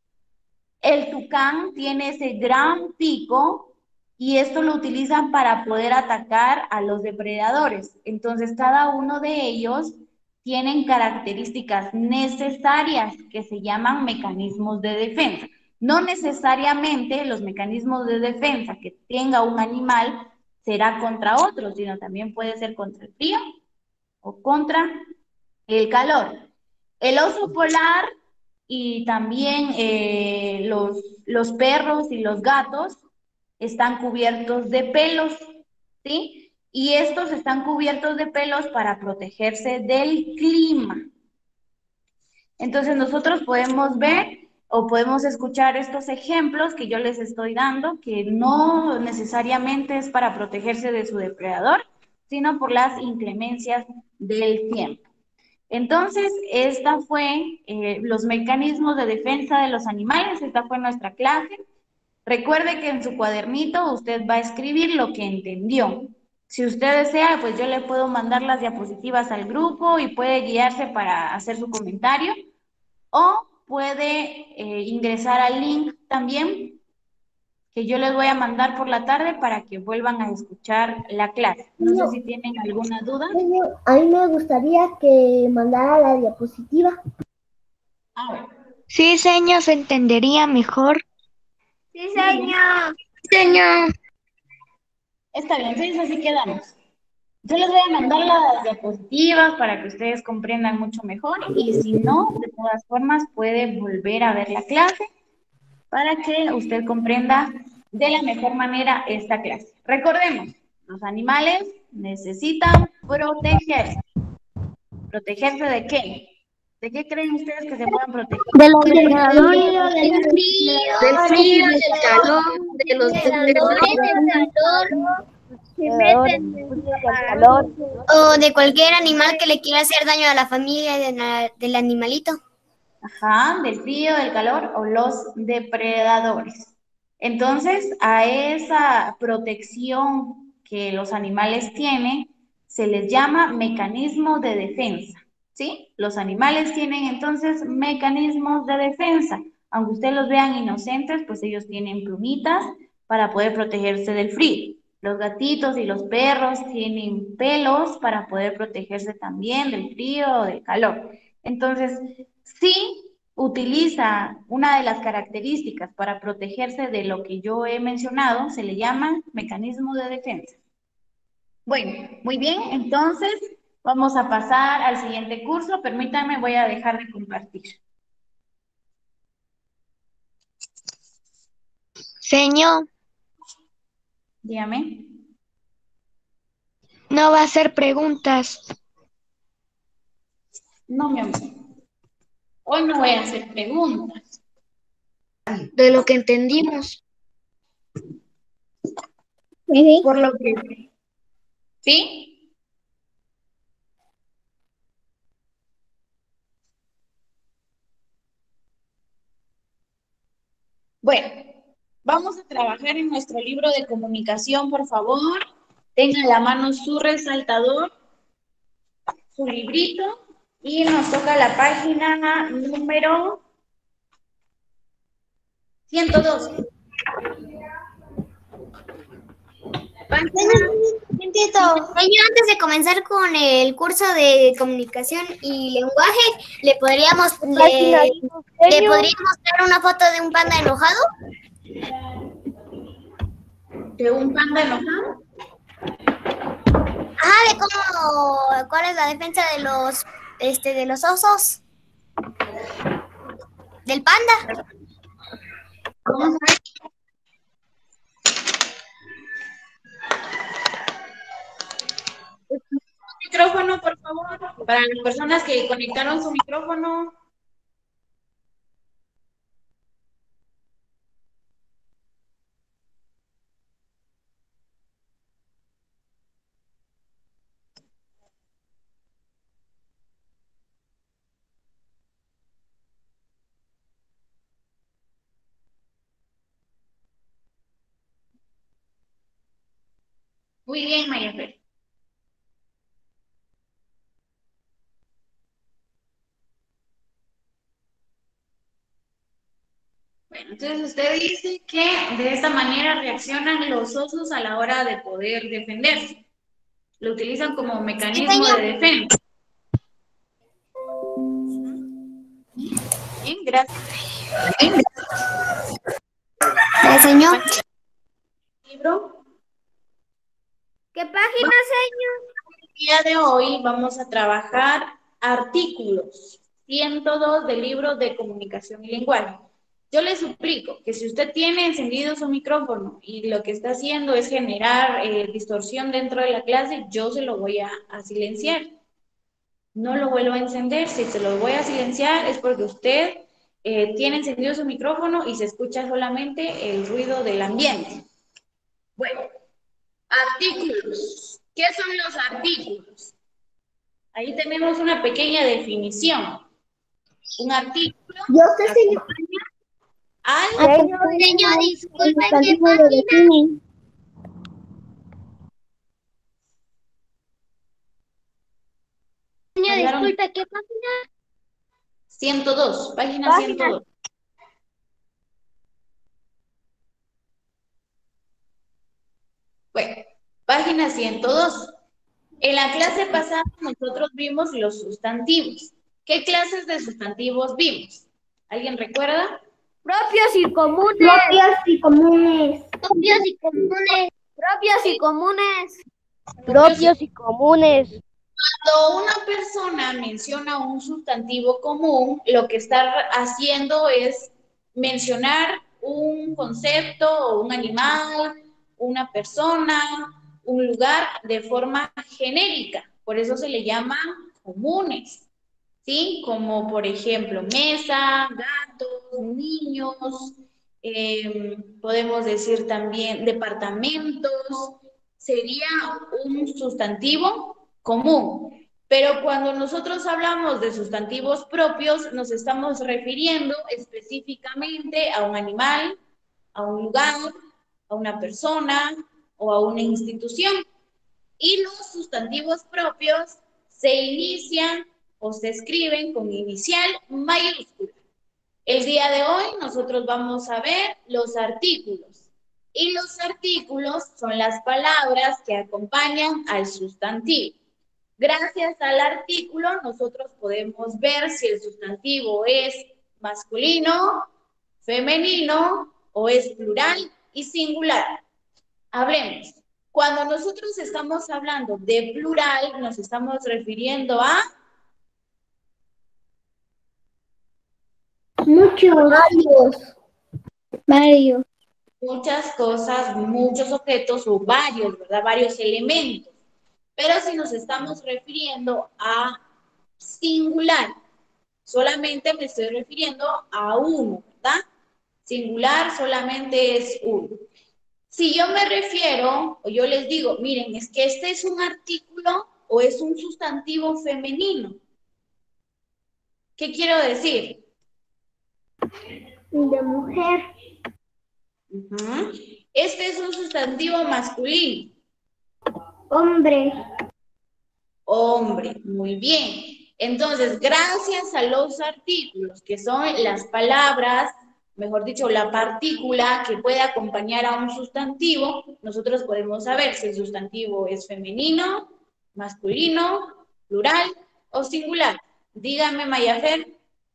[SPEAKER 3] El tucán tiene ese gran pico y esto lo utilizan para poder atacar a los depredadores. Entonces, cada uno de ellos tienen características necesarias que se llaman mecanismos de defensa. No necesariamente los mecanismos de defensa que tenga un animal será contra otro, sino también puede ser contra el frío o contra el calor. El oso polar y también eh, los, los perros y los gatos están cubiertos de pelos, ¿sí? Y estos están cubiertos de pelos para protegerse del clima. Entonces nosotros podemos ver o podemos escuchar estos ejemplos que yo les estoy dando, que no necesariamente es para protegerse de su depredador, sino por las inclemencias del tiempo. Entonces, esta fue eh, los mecanismos de defensa de los animales, esta fue nuestra clase. Recuerde que en su cuadernito usted va a escribir lo que entendió. Si usted desea, pues yo le puedo mandar las diapositivas al grupo y puede guiarse para hacer su comentario, o puede eh, ingresar al link también, que yo les voy a mandar por la tarde para que vuelvan a escuchar la clase. No sé si tienen alguna duda.
[SPEAKER 2] A mí me gustaría que mandara la diapositiva.
[SPEAKER 3] A ver.
[SPEAKER 1] Sí, señor, se entendería mejor.
[SPEAKER 5] Sí, señor.
[SPEAKER 1] Señor.
[SPEAKER 3] Está bien, entonces así quedamos. Yo les voy a mandar las diapositivas para que ustedes comprendan mucho mejor y si no, de todas formas puede volver a ver la clase para que usted comprenda de la mejor manera esta clase. Recordemos, los animales necesitan protegerse. ¿Protegerse de qué? ¿De qué creen ustedes que se puedan proteger?
[SPEAKER 1] De los depredadores,
[SPEAKER 5] Del frío,
[SPEAKER 1] del frío, del calor, de los depredadores,
[SPEAKER 5] del calor,
[SPEAKER 1] se meten en el calor.
[SPEAKER 5] o de cualquier animal que le quiera hacer daño a la familia de la- del animalito.
[SPEAKER 3] Ajá, del frío, del calor o los depredadores. Entonces, a esa protección que los animales tienen se les llama mecanismo de defensa, ¿sí? Los animales tienen entonces mecanismos de defensa. Aunque ustedes los vean inocentes, pues ellos tienen plumitas para poder protegerse del frío. Los gatitos y los perros tienen pelos para poder protegerse también del frío o del calor. Entonces, sí utiliza una de las características para protegerse de lo que yo he mencionado, se le llama mecanismo de defensa. Bueno, muy bien, entonces vamos a pasar al siguiente curso. Permítanme, voy a dejar de compartir.
[SPEAKER 1] Señor,
[SPEAKER 3] Dígame.
[SPEAKER 1] no va a hacer preguntas.
[SPEAKER 3] No, mi amor. Hoy no voy a hacer preguntas.
[SPEAKER 1] De lo que entendimos.
[SPEAKER 4] Sí,
[SPEAKER 3] Por lo que... ¿Sí? Bueno, vamos a trabajar en nuestro libro de comunicación, por favor. Tenga en la mano su resaltador, su librito, y nos toca la página número ciento dos.
[SPEAKER 1] Momentito.
[SPEAKER 5] Señor, antes de comenzar con el curso de comunicación y lenguaje, ¿le podríamos, le, ¿le podríamos dar una foto de un panda enojado?
[SPEAKER 3] ¿De un panda enojado?
[SPEAKER 5] Ajá, de cómo, cuál es la defensa de los, este, de los osos. Del panda.
[SPEAKER 3] Vamos a ver. Micrófono, por favor, para las personas que conectaron su micrófono. Muy bien, Mayafer. Bueno, entonces usted dice que de esta manera reaccionan los osos a la hora de poder defenderse. Lo utilizan como mecanismo de defensa. Bien, gracias.
[SPEAKER 5] ¿Le señor?
[SPEAKER 3] Libro.
[SPEAKER 5] ¿Qué página, señor?
[SPEAKER 3] El día de hoy vamos a trabajar artículos ciento dos del libro de comunicación y lenguaje. Yo le suplico que si usted tiene encendido su micrófono y lo que está haciendo es generar eh, distorsión dentro de la clase, yo se lo voy a, a silenciar. No lo vuelvo a encender. Si se lo voy a silenciar es porque usted eh, tiene encendido su micrófono y se escucha solamente el ruido del ambiente. Bueno, artículos. ¿Qué son los artículos? Ahí tenemos una pequeña definición. Un artículo.
[SPEAKER 2] Yo sé, señor.
[SPEAKER 3] Al
[SPEAKER 5] Señor, disculpe, ¿qué página? Señor, disculpe, ¿qué página?
[SPEAKER 3] ciento dos, página,
[SPEAKER 5] Página.
[SPEAKER 3] ciento dos. Bueno, página ciento dos. En la clase pasada nosotros vimos los sustantivos. ¿Qué clases de sustantivos vimos? ¿Alguien recuerda?
[SPEAKER 5] Propios y comunes.
[SPEAKER 2] Propios y comunes.
[SPEAKER 5] Propios y comunes. Propios y comunes.
[SPEAKER 1] Propios y comunes.
[SPEAKER 3] Cuando una persona menciona un sustantivo común, lo que está haciendo es mencionar un concepto o un animal, una persona, un lugar de forma genérica. Por eso se le llaman comunes, ¿sí? Como por ejemplo mesa, gatos, niños, eh, podemos decir también departamentos. Sería un sustantivo común. Pero cuando nosotros hablamos de sustantivos propios, nos estamos refiriendo específicamente a un animal, a un lugar, a una persona o a una institución. Y los sustantivos propios se inician o se escriben con inicial mayúscula. El día de hoy nosotros vamos a ver los artículos. Y los artículos son las palabras que acompañan al sustantivo. Gracias al artículo nosotros podemos ver si el sustantivo es masculino, femenino o es plural y singular. Hablemos. Cuando nosotros estamos hablando de plural, nos estamos refiriendo a
[SPEAKER 2] Muchos. Varios.
[SPEAKER 4] Mario.
[SPEAKER 3] muchas cosas, muchos objetos o varios, ¿verdad? Varios elementos. Pero si nos estamos refiriendo a singular, solamente me estoy refiriendo a uno, ¿verdad? Singular solamente es uno. Si yo me refiero, o yo les digo, miren, es que este es un artículo o es un sustantivo femenino. ¿Qué quiero decir?
[SPEAKER 2] De mujer.
[SPEAKER 3] Uh-huh. Este es un sustantivo masculino.
[SPEAKER 2] Hombre.
[SPEAKER 3] Hombre, muy bien. Entonces, gracias a los artículos, que son las palabras mejor dicho, la partícula que puede acompañar a un sustantivo, nosotros podemos saber si el sustantivo es femenino, masculino, plural o singular. Dígame, Mayafer.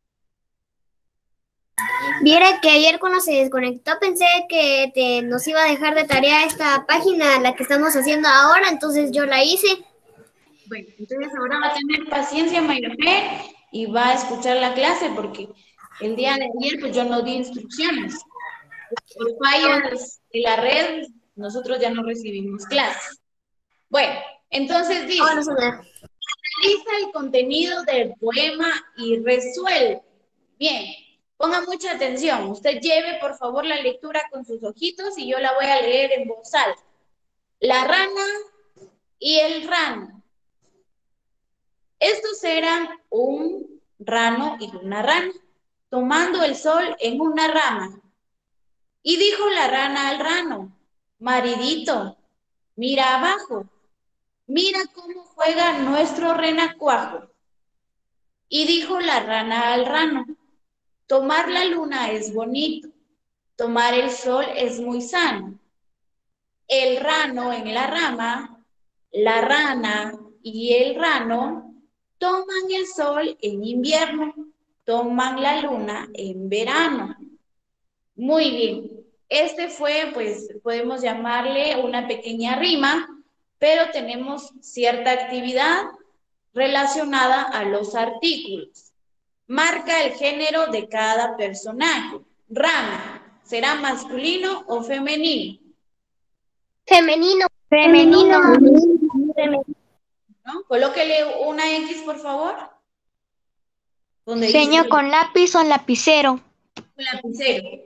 [SPEAKER 5] Viera que ayer cuando se desconectó pensé que te, nos iba a dejar de tarea esta página, la que estamos haciendo ahora, entonces yo la hice.
[SPEAKER 3] Bueno, entonces ahora va a tener paciencia, Mayafer, y va a escuchar la clase porque el día de ayer pues yo no di instrucciones. Por fallas de la red, nosotros ya no recibimos clases. Bueno, entonces dice,
[SPEAKER 5] Oh, no sé nada.
[SPEAKER 3] analiza el contenido del poema y resuelve. Bien, ponga mucha atención. Usted lleve, por favor, la lectura con sus ojitos y yo la voy a leer en voz alta. La rana y el rano. Estos eran un rano y una rana, tomando el sol en una rama. Y dijo la rana al rano, maridito, mira abajo, mira cómo juega nuestro renacuajo. Y dijo la rana al rano, tomar la luna es bonito, tomar el sol es muy sano. El rano en la rama, la rana y el rano toman el sol en invierno, toman la luna en verano. Muy bien. Este fue, pues, podemos llamarle una pequeña rima, pero tenemos cierta actividad relacionada a los artículos. Marca el género de cada personaje. Rana, ¿será masculino o femenino?
[SPEAKER 1] Femenino.
[SPEAKER 5] Femenino.
[SPEAKER 3] ¿No? Colóquele una X, por favor. Donde
[SPEAKER 1] Señor,
[SPEAKER 3] dice
[SPEAKER 1] con lápiz o lapicero.
[SPEAKER 3] un lapicero.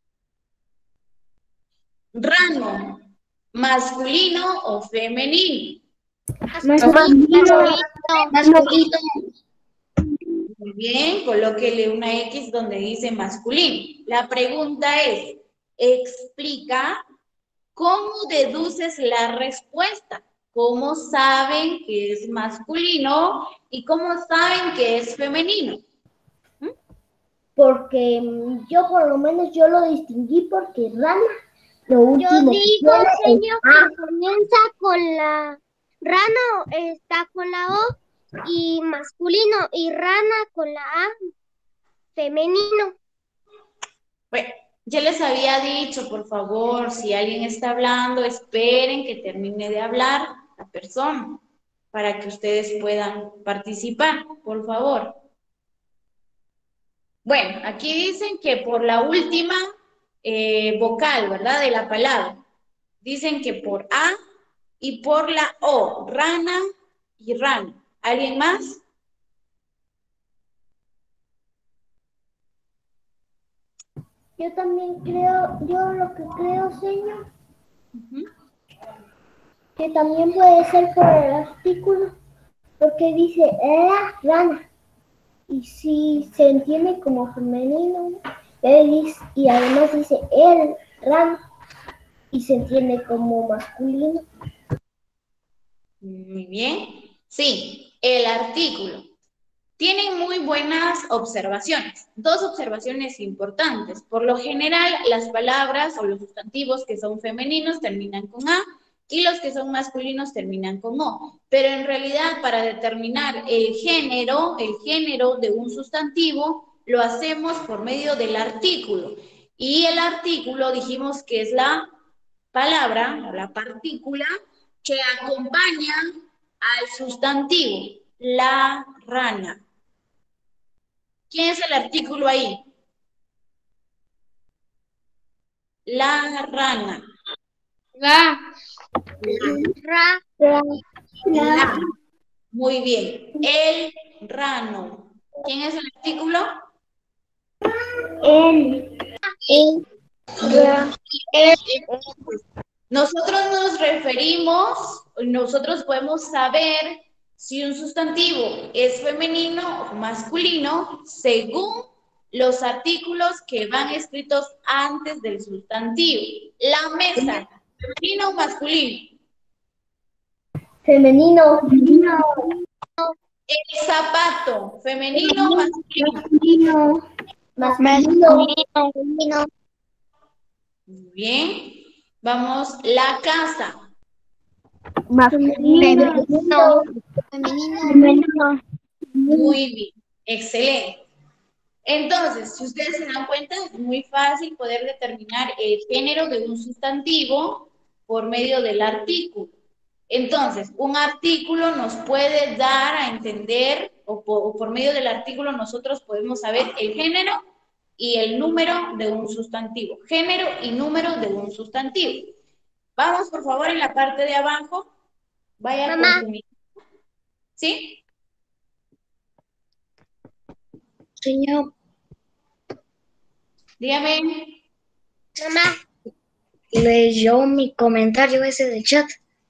[SPEAKER 3] Rano, masculino o femenino.
[SPEAKER 5] Masculino. Masculino.
[SPEAKER 3] Muy bien, colóquele una X donde dice masculino. La pregunta es, explica cómo deduces la respuesta. ¿Cómo saben que es masculino y cómo saben que es femenino?
[SPEAKER 2] Porque mm, yo por lo menos yo lo distinguí porque rana, lo último
[SPEAKER 1] Yo
[SPEAKER 2] que
[SPEAKER 1] digo,
[SPEAKER 2] tiene es
[SPEAKER 1] señor,
[SPEAKER 2] A.
[SPEAKER 1] que comienza con la rana, está con la O, y masculino, y rana con la A, femenino.
[SPEAKER 3] Bueno, ya les había dicho, por favor, si alguien está hablando, esperen que termine de hablar la persona para que ustedes puedan participar, por favor. Bueno, aquí dicen que por la última eh, vocal, ¿verdad? De la palabra. Dicen que por A y por la O, rana y rana. ¿Alguien más?
[SPEAKER 2] Yo también creo, yo lo que creo, señor,
[SPEAKER 3] Uh-huh.
[SPEAKER 2] que también puede ser por el artículo, porque dice la rana, y si se entiende como femenino, él dice, y además dice el rana, y se entiende como masculino.
[SPEAKER 3] Muy bien. Sí, el artículo. Tienen muy buenas observaciones. Dos observaciones importantes. Por lo general, las palabras o los sustantivos que son femeninos terminan con A y los que son masculinos terminan con O. Pero en realidad, para determinar el género, el género de un sustantivo, lo hacemos por medio del artículo. Y el artículo dijimos que es la palabra o la partícula que acompaña al sustantivo, la rana. ¿Quién es el artículo ahí? La rana.
[SPEAKER 1] La.
[SPEAKER 3] La.
[SPEAKER 1] Ra.
[SPEAKER 3] La. Muy bien. El rano. ¿Quién es el artículo?
[SPEAKER 2] El.
[SPEAKER 1] El. Ra.
[SPEAKER 3] Nosotros nos referimos, nosotros podemos saber si un sustantivo es femenino o masculino según los artículos que van escritos antes del sustantivo. La mesa, ¿femenino o masculino?
[SPEAKER 2] Femenino.
[SPEAKER 3] El zapato, ¿femenino o masculino?
[SPEAKER 2] Masculino. Masculino.
[SPEAKER 1] Masculino.
[SPEAKER 3] Muy bien. Vamos, la casa.
[SPEAKER 2] Masculino.
[SPEAKER 1] Femenino.
[SPEAKER 3] Muy bien. Excelente. Entonces, si ustedes se dan cuenta, es muy fácil poder determinar el género de un sustantivo por medio del artículo. Entonces, un artículo nos puede dar a entender, o por, o por medio del artículo nosotros podemos saber el género y el número de un sustantivo. Género y número de un sustantivo. Vamos, por favor, en la parte de abajo. Vaya
[SPEAKER 1] Mamá.
[SPEAKER 3] con su micrófono. ¿Sí?
[SPEAKER 1] Señor.
[SPEAKER 3] Dígame.
[SPEAKER 1] Mamá. Leyó mi comentario ese del chat.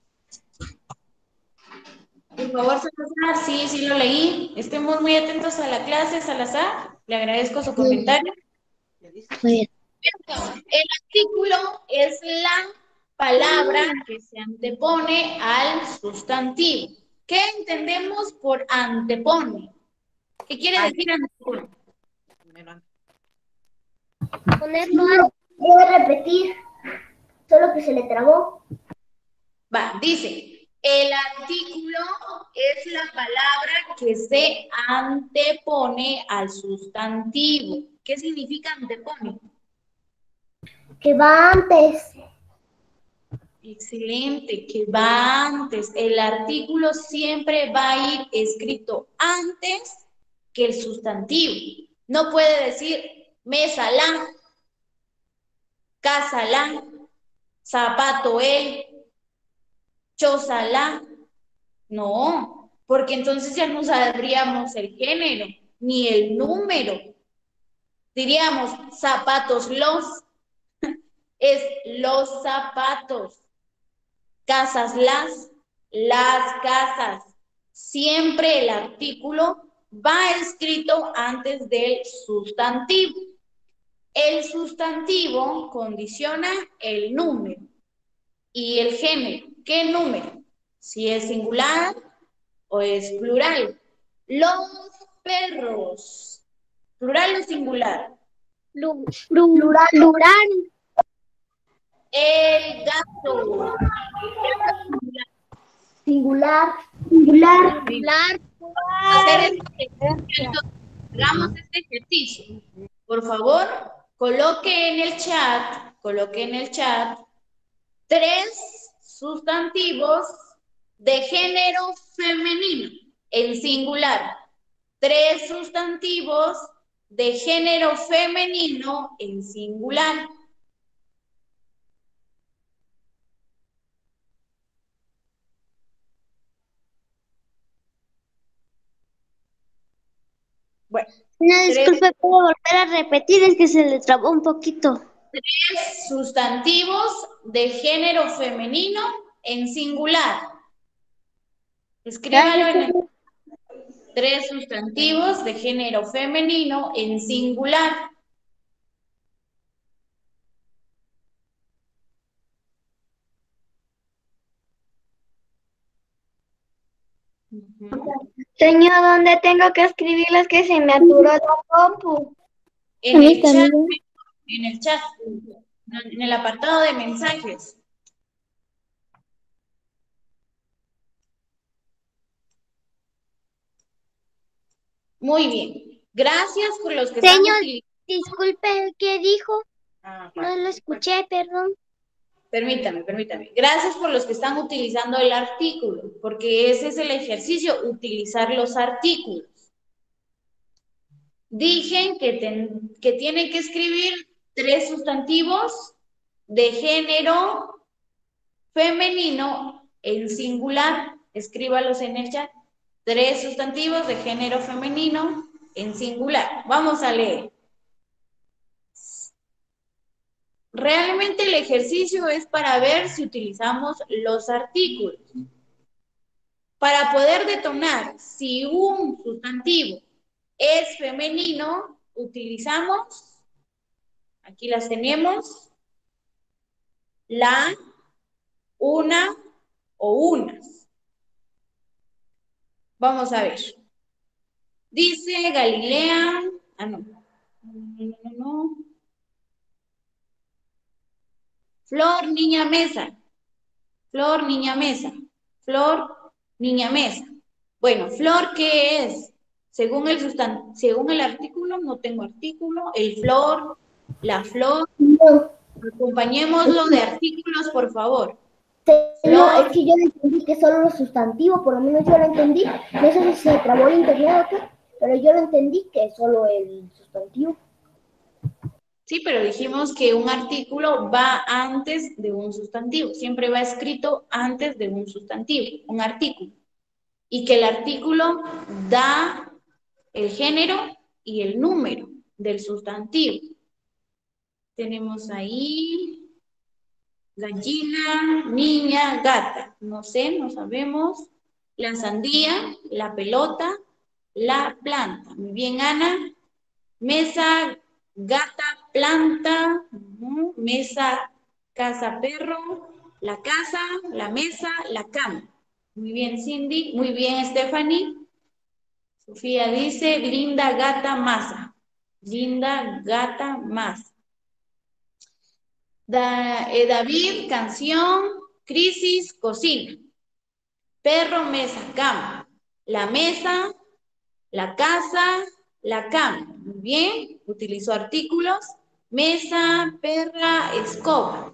[SPEAKER 3] Por favor, Salazar, sí, sí lo leí. Estemos muy atentos a la clase, Salazar. Le agradezco su comentario.
[SPEAKER 1] Muy bien.
[SPEAKER 3] El artículo es la palabra que se antepone al sustantivo. ¿Qué entendemos por antepone? ¿Qué quiere decir antepone?
[SPEAKER 1] Ponerlo
[SPEAKER 2] Voy a repetir, solo que se le trabó.
[SPEAKER 3] Va, dice, el artículo es la palabra que se antepone al sustantivo. ¿Qué significa antepone?
[SPEAKER 2] Que va antes.
[SPEAKER 3] Excelente, que va antes. El artículo siempre va a ir escrito antes que el sustantivo. No puede decir mesa la, casa la, zapato el, choza la. No, porque entonces ya no sabríamos el género ni el número. Diríamos zapatos los, es los zapatos. Casas las, las casas. Siempre el artículo va escrito antes del sustantivo. El sustantivo condiciona el número y el género. ¿Qué número? Si es singular o es plural. Los perros. ¿Plural o singular?
[SPEAKER 1] Plural. Plural.
[SPEAKER 3] El gato.
[SPEAKER 2] Singular. Singular.
[SPEAKER 1] Plural.
[SPEAKER 3] Hacer este ejercicio, hagamos este ejercicio. Por favor, coloque en el chat, coloque en el chat tres sustantivos de género femenino en singular. Tres sustantivos de género femenino en singular. Bueno,
[SPEAKER 1] No, disculpe, ¿puedo volver a repetir? Es que se le trabó un poquito.
[SPEAKER 3] tres sustantivos de género femenino en singular. Escríbalo en el... Tres sustantivos de género femenino en singular.
[SPEAKER 2] Señor, ¿dónde tengo que escribirles que se me aturó la compu?
[SPEAKER 3] En el chat, en el chat, en el apartado de mensajes. Muy bien. Gracias por los que están
[SPEAKER 1] Señor,
[SPEAKER 3] utilizando.
[SPEAKER 1] disculpe, ¿qué dijo?
[SPEAKER 3] Ah,
[SPEAKER 1] No lo escuché, perdón.
[SPEAKER 3] Permítame, permítame. Gracias por los que están utilizando el artículo, porque ese es el ejercicio, utilizar los artículos. Dije que, ten, que tienen que escribir tres sustantivos de género femenino en singular. Escríbalos en el chat. Tres sustantivos de género femenino en singular. Vamos a leer. Realmente el ejercicio es para ver si utilizamos los artículos. Para poder detonar si un sustantivo es femenino, utilizamos, aquí las tenemos, la, una o unas. Vamos a ver. Dice Galilea, ah no, no, no, no. Flor, niña, mesa. Flor, niña, mesa. Flor, niña, mesa. Bueno, flor, ¿qué es? Según el sustan- según el artículo, no tengo artículo. El flor, la flor.
[SPEAKER 2] No,
[SPEAKER 3] Acompañémoslo de artículos, por favor.
[SPEAKER 2] señor,
[SPEAKER 3] Flor.
[SPEAKER 2] es que yo no entendí que solo los sustantivos, por lo menos yo lo entendí. No sé si se trabó el internet o qué, pero yo lo entendí que solo el sustantivo.
[SPEAKER 3] Sí, pero dijimos que un artículo va antes de un sustantivo. Siempre va escrito antes de un sustantivo, un artículo. Y que el artículo da el género y el número del sustantivo. Tenemos ahí gallina, niña, gata. No sé, no sabemos. La sandía, la pelota, la planta. Muy bien, Ana. Mesa, gata, planta. Uh-huh. Mesa, casa, perro. La casa, la mesa, la cama. Muy bien, Cindy. Muy bien, Stephanie. Sofía dice, linda gata masa. Linda gata masa. Da, eh, David, canción, crisis, cocina. Perro, mesa, cama. La mesa, la casa, la cama. Muy bien, utilizó artículos. Mesa, perra, escoba.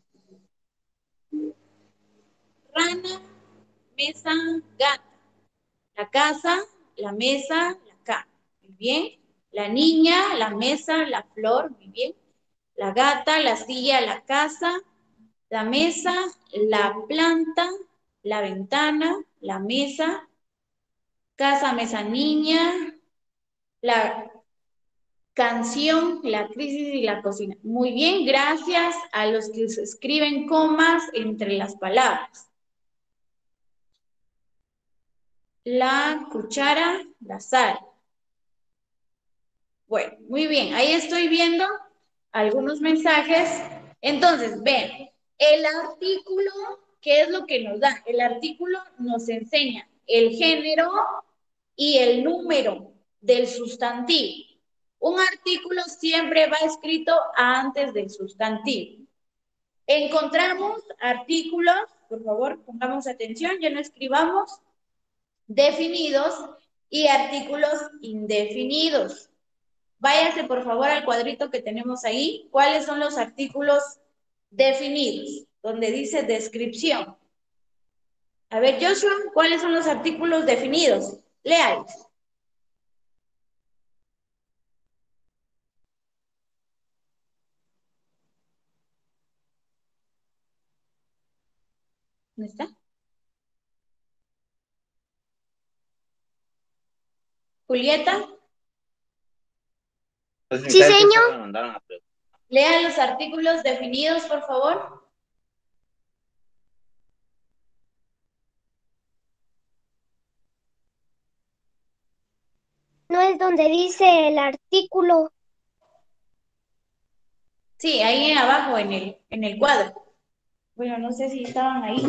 [SPEAKER 3] Rana, mesa, gata. La casa, la mesa, la cama. Muy bien. La niña, la mesa, la flor. Muy bien. La gata, la silla, la casa, la mesa, la planta, la ventana, la mesa, casa, mesa, niña, la canción, la crisis y la cocina. Muy bien, gracias a los que se escriben comas entre las palabras. La cuchara, la sal. Bueno, muy bien, ahí estoy viendo algunos mensajes. Entonces, ven, el artículo, ¿qué es lo que nos da? El artículo nos enseña el género y el número del sustantivo. Un artículo siempre va escrito antes del sustantivo. Encontramos artículos, por favor, pongamos atención, ya no escribamos, definidos y artículos indefinidos. Váyase, por favor, al cuadrito que tenemos ahí. ¿Cuáles son los artículos definidos? Donde dice descripción. A ver, Joshua, ¿cuáles son los artículos definidos? Léalos. ¿Dónde está? Julieta.
[SPEAKER 1] Sí, señor.
[SPEAKER 3] Lea los artículos definidos, por favor.
[SPEAKER 1] No es donde dice el artículo.
[SPEAKER 3] Sí, ahí abajo en el, en el cuadro. Bueno, no sé si estaban ahí.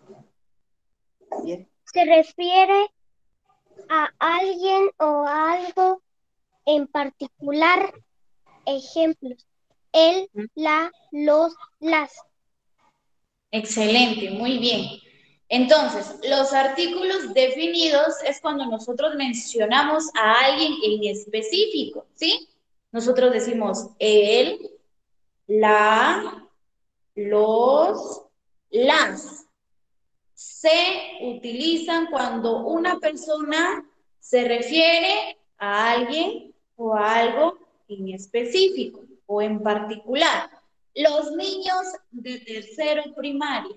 [SPEAKER 3] Bien.
[SPEAKER 1] Se refiere a alguien o a algo en particular. Ejemplos: el, la, los, las.
[SPEAKER 3] Excelente, muy bien. Entonces, los artículos definidos es cuando nosotros mencionamos a alguien en específico, ¿sí? Nosotros decimos él, la, los, las. Se utilizan cuando una persona se refiere a alguien o a algo en específico o en particular. Los niños de tercero primaria.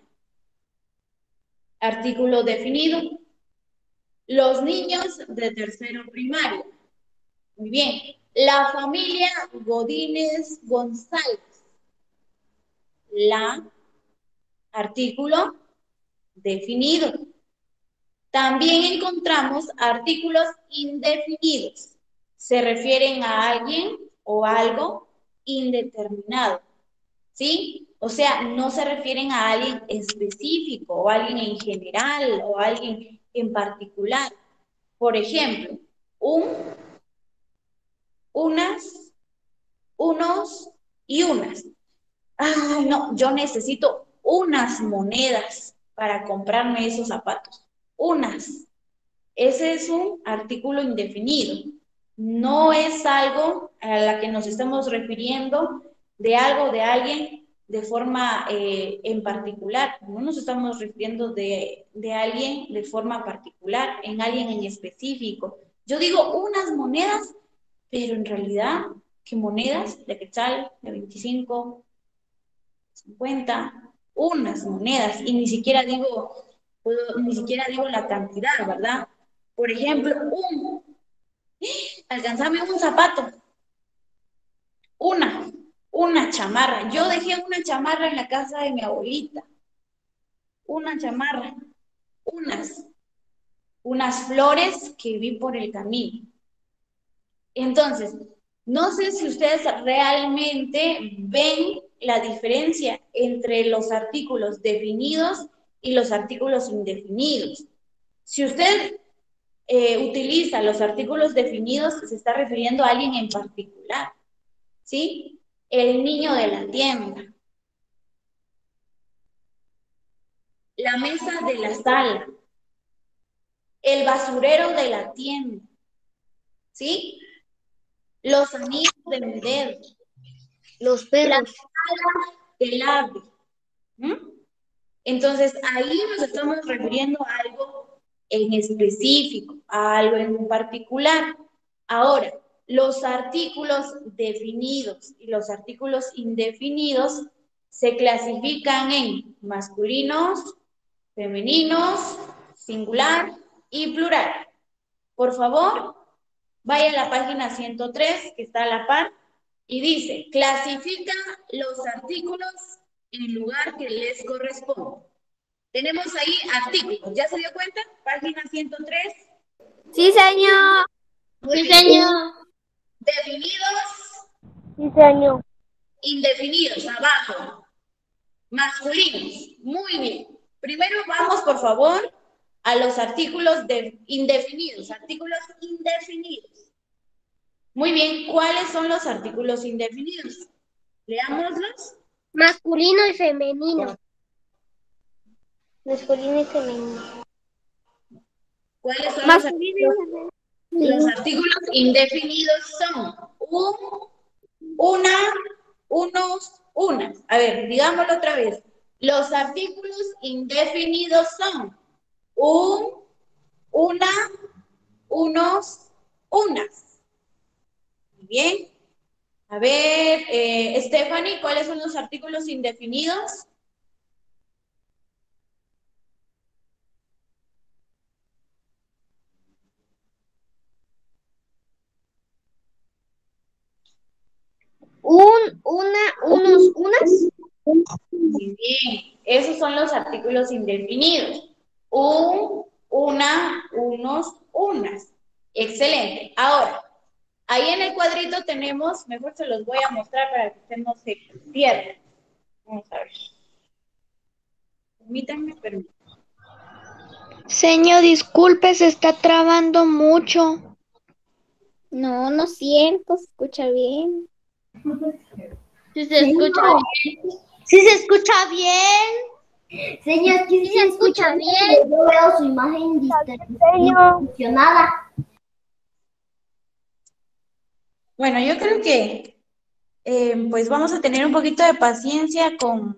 [SPEAKER 3] Artículo definido. Los niños de tercero primaria. Muy bien. La familia Godínez González. La, artículo definido. También encontramos artículos indefinidos. Se refieren a alguien o algo indeterminado. ¿Sí? O sea, no se refieren a alguien específico o a alguien en general o a alguien en particular. Por ejemplo, un, unas, unos y unas. Ay, no, yo necesito unas monedas para comprarme esos zapatos. Unas. Ese es un artículo indefinido. No es algo a la que nos estamos refiriendo de algo, de alguien, de forma eh, en particular. No nos estamos refiriendo de, de alguien de forma particular, en alguien en específico. Yo digo unas monedas, pero en realidad, ¿qué monedas? De quetzal, de veinticinco, cincuenta, unas monedas. Y ni siquiera digo, puedo, ni siquiera digo la cantidad, ¿verdad? Por ejemplo, un, alcanzame un zapato, una, una chamarra. Yo dejé una chamarra en la casa de mi abuelita, una chamarra, unas, unas flores que vi por el camino. Entonces, no sé si ustedes realmente ven la diferencia entre los artículos definidos y los artículos indefinidos. Si usted eh, utiliza los artículos definidos, se está refiriendo a alguien en particular, ¿sí? El niño de la tienda, la mesa de la sala, el basurero de la tienda, ¿sí? Los anillos de mi dedo,
[SPEAKER 1] Los perros.
[SPEAKER 3] la sala del ave. ¿Mm? Entonces, ahí nos estamos refiriendo a algo en específico, a algo en particular. Ahora, los artículos definidos y los artículos indefinidos se clasifican en masculinos, femeninos, singular y plural. Por favor, vaya a la página ciento tres, que está a la par, y dice, clasifica los artículos en lugar que les corresponde. Tenemos ahí artículos. ¿Ya se dio cuenta? Página ciento tres.
[SPEAKER 5] Sí, señor.
[SPEAKER 1] Sí, señor.
[SPEAKER 3] Definidos,
[SPEAKER 1] Sí, señor.
[SPEAKER 3] indefinidos, abajo. Masculinos. Muy bien. Primero vamos, por favor, a los artículos de indefinidos. Artículos indefinidos. Muy bien. ¿Cuáles son los artículos indefinidos? Leámoslos.
[SPEAKER 1] Masculino y femenino. Masculino y femenino.
[SPEAKER 3] ¿Cuáles son
[SPEAKER 1] Masculino y
[SPEAKER 3] los
[SPEAKER 1] femenino.
[SPEAKER 3] Los artículos indefinidos son un, una, unos, unas. A ver, digámoslo otra vez. Los artículos indefinidos son un, una, unos, unas. Muy bien. A ver, eh, Stephanie, ¿cuáles son los artículos indefinidos?
[SPEAKER 1] Un, una, unos, unas.
[SPEAKER 3] Muy bien, esos son los artículos indefinidos. Un, una, unos, unas. Excelente. Ahora, ahí en el cuadrito tenemos, mejor se los voy a mostrar para que usted no se pierda. Vamos a ver. Permítanme, permítanme.
[SPEAKER 6] Señor, disculpe, se está trabando mucho.
[SPEAKER 4] No, no es cierto, se escucha bien.
[SPEAKER 1] Sí se escucha bien. Sí se escucha bien.
[SPEAKER 2] Señor, es que
[SPEAKER 1] Sí
[SPEAKER 2] sí
[SPEAKER 1] se
[SPEAKER 2] se
[SPEAKER 1] escucha
[SPEAKER 2] escucha
[SPEAKER 1] bien.
[SPEAKER 2] bien. Yo veo su imagen distorsionada.
[SPEAKER 3] Bueno, yo creo que eh, pues vamos a tener un poquito de paciencia con,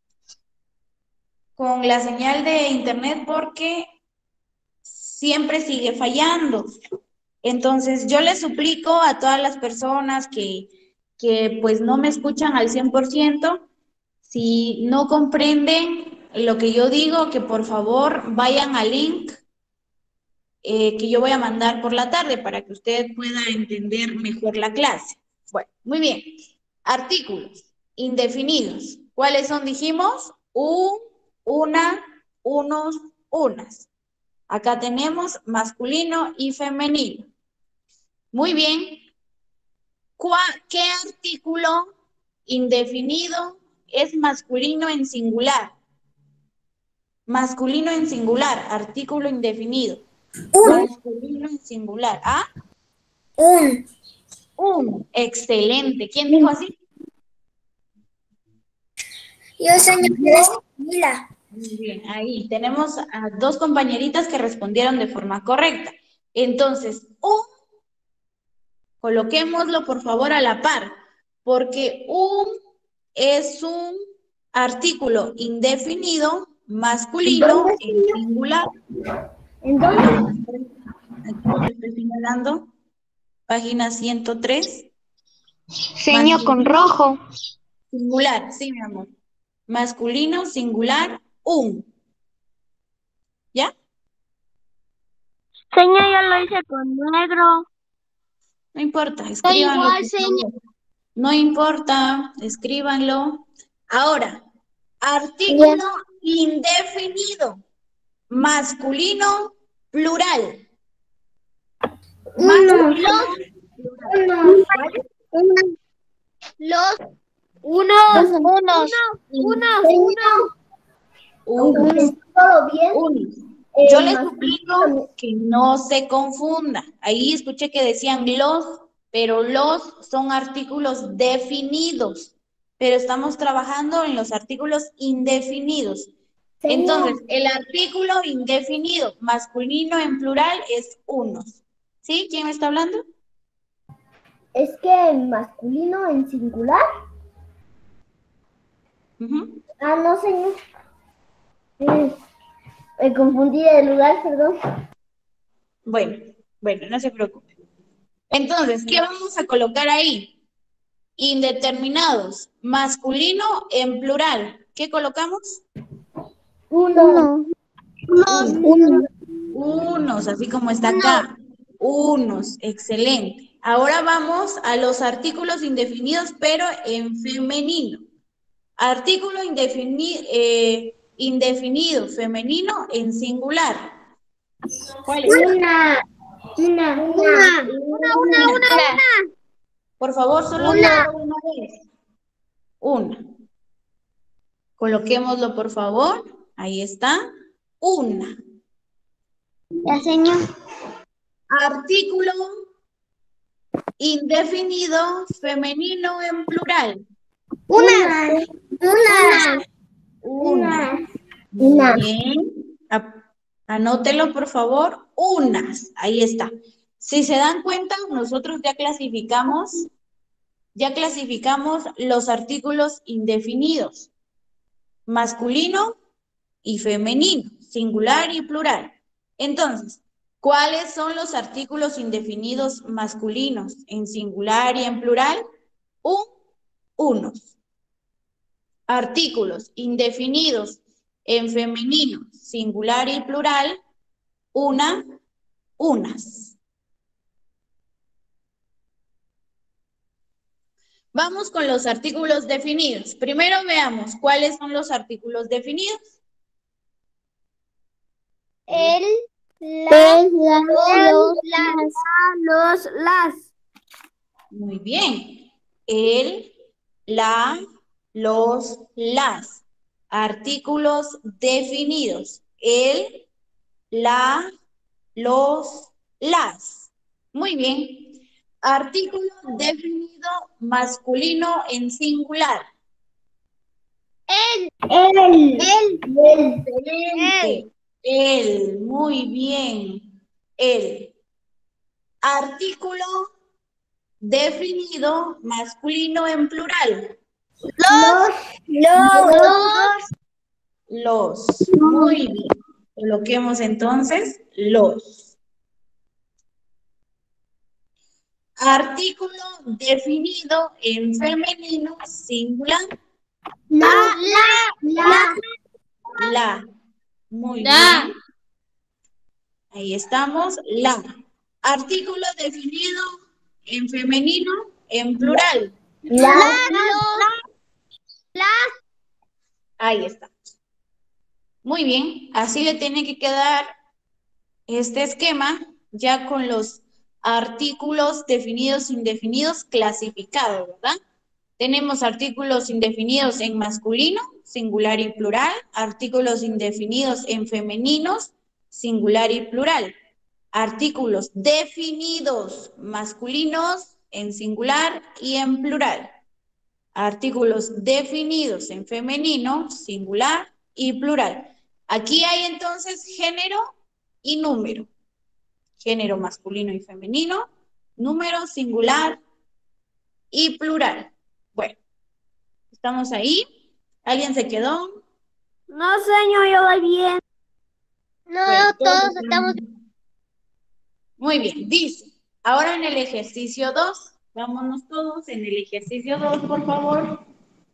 [SPEAKER 3] con la señal de internet porque siempre sigue fallando. Entonces, yo les suplico a todas las personas que, que pues no me escuchan al cien por ciento, si no comprenden lo que yo digo, que por favor vayan al link eh, que yo voy a mandar por la tarde para que usted pueda entender mejor la clase. Bueno, muy bien. Artículos indefinidos. ¿Cuáles son? Dijimos un, una, unos, unas. Acá tenemos masculino y femenino. Muy bien. ¿Qué artículo indefinido es masculino en singular? Masculino en singular, artículo indefinido.
[SPEAKER 5] Un.
[SPEAKER 3] Masculino en singular. ¿Ah?
[SPEAKER 5] Un.
[SPEAKER 3] un. Excelente. ¿Quién dijo así?
[SPEAKER 5] Yo, señora Mila.
[SPEAKER 3] Muy bien, ahí tenemos a dos compañeritas que respondieron de forma correcta. Entonces, un, coloquémoslo por favor a la par, porque un es un artículo indefinido masculino en singular.
[SPEAKER 2] ¿En dónde?
[SPEAKER 3] Aquí lo estoy señalando, página ciento tres.
[SPEAKER 6] Seño con rojo.
[SPEAKER 3] Singular, sí, mi amor. Masculino, singular, un. ¿Ya?
[SPEAKER 6] Señor, yo lo hice con negro.
[SPEAKER 3] No importa, escríbanlo.
[SPEAKER 1] igual,
[SPEAKER 3] por
[SPEAKER 1] señor.
[SPEAKER 3] favor. No importa, escríbanlo. Ahora, artículo indefinido, masculino, plural. Masculino, plural.
[SPEAKER 1] Los
[SPEAKER 6] Unos, unos.
[SPEAKER 1] unos, unos.
[SPEAKER 2] Aunque
[SPEAKER 3] Unos,
[SPEAKER 2] todo bien.
[SPEAKER 3] unos.
[SPEAKER 2] eh,
[SPEAKER 3] Yo les
[SPEAKER 2] masculino-
[SPEAKER 3] suplico que no se confunda. Ahí escuché que decían los, pero los son artículos definidos, pero estamos trabajando en los artículos indefinidos.
[SPEAKER 2] Señor.
[SPEAKER 3] Entonces, el artículo indefinido masculino en plural es unos. ¿Sí? ¿Quién me está hablando?
[SPEAKER 2] Es que masculino en singular.
[SPEAKER 3] Ujú.
[SPEAKER 2] Ah, no, señor. Eh, me confundí de lugar, perdón.
[SPEAKER 3] Bueno, bueno, no se preocupe. Entonces, ¿qué vamos a colocar ahí? Indeterminados, masculino en plural. ¿Qué colocamos?
[SPEAKER 2] Uno.
[SPEAKER 1] Unos,
[SPEAKER 2] Uno.
[SPEAKER 3] Unos, así como está acá. Unos, excelente. Ahora vamos a los artículos indefinidos, pero en femenino. Artículo indefini eh, indefinido femenino en singular. ¿Cuál es?
[SPEAKER 2] Una. Una. Una.
[SPEAKER 1] una, una, una.
[SPEAKER 3] Por favor, solo
[SPEAKER 1] Una.
[SPEAKER 3] una vez. Una. Coloquémoslo, por favor. Ahí está. Una.
[SPEAKER 1] Ya, señor.
[SPEAKER 3] Artículo indefinido femenino en plural.
[SPEAKER 2] Una. Una.
[SPEAKER 3] Una.
[SPEAKER 2] Una.
[SPEAKER 3] Bien. A- Anótelo, por favor. Unas. Ahí está. Si se dan cuenta, nosotros ya clasificamos, ya clasificamos los artículos indefinidos. Masculino y femenino, singular y plural. Entonces, ¿cuáles son los artículos indefinidos masculinos en singular y en plural? Un, unos. Artículos indefinidos en femenino, singular y plural, una, unas. Vamos con los artículos definidos. Primero veamos cuáles son los artículos definidos.
[SPEAKER 1] El, la,
[SPEAKER 4] El, la, los,
[SPEAKER 1] las, los, las.
[SPEAKER 3] Muy bien. El, la, los, las. Artículos definidos. El, la, los, las. Muy bien. Artículo definido masculino en singular.
[SPEAKER 2] El.
[SPEAKER 1] El,
[SPEAKER 3] Excelente. El, muy bien. El. Artículo definido masculino en plural.
[SPEAKER 2] Los.
[SPEAKER 1] los,
[SPEAKER 3] Los. Muy bien. Coloquemos entonces los. Artículo definido en femenino singular.
[SPEAKER 2] La. La.
[SPEAKER 3] La. Muy
[SPEAKER 1] La.
[SPEAKER 3] bien. Ahí estamos. La. Artículo definido en femenino en plural.
[SPEAKER 2] La.
[SPEAKER 3] Ahí está. Muy bien. Así le tiene que quedar este esquema ya con los artículos definidos, indefinidos, clasificados, ¿verdad? Tenemos artículos indefinidos en masculino, singular y plural, artículos indefinidos en femeninos, singular y plural, artículos definidos masculinos en singular y en plural. Artículos definidos en femenino, singular y plural. Aquí hay entonces género y número. Género masculino y femenino, número singular y plural. Bueno, ¿estamos ahí? ¿Alguien se quedó?
[SPEAKER 6] No, señor, yo voy bien.
[SPEAKER 1] No,
[SPEAKER 3] Bueno,
[SPEAKER 1] todos estamos.
[SPEAKER 3] Muy bien, dice, ahora en el ejercicio dos, vámonos todos en el ejercicio dos, por favor.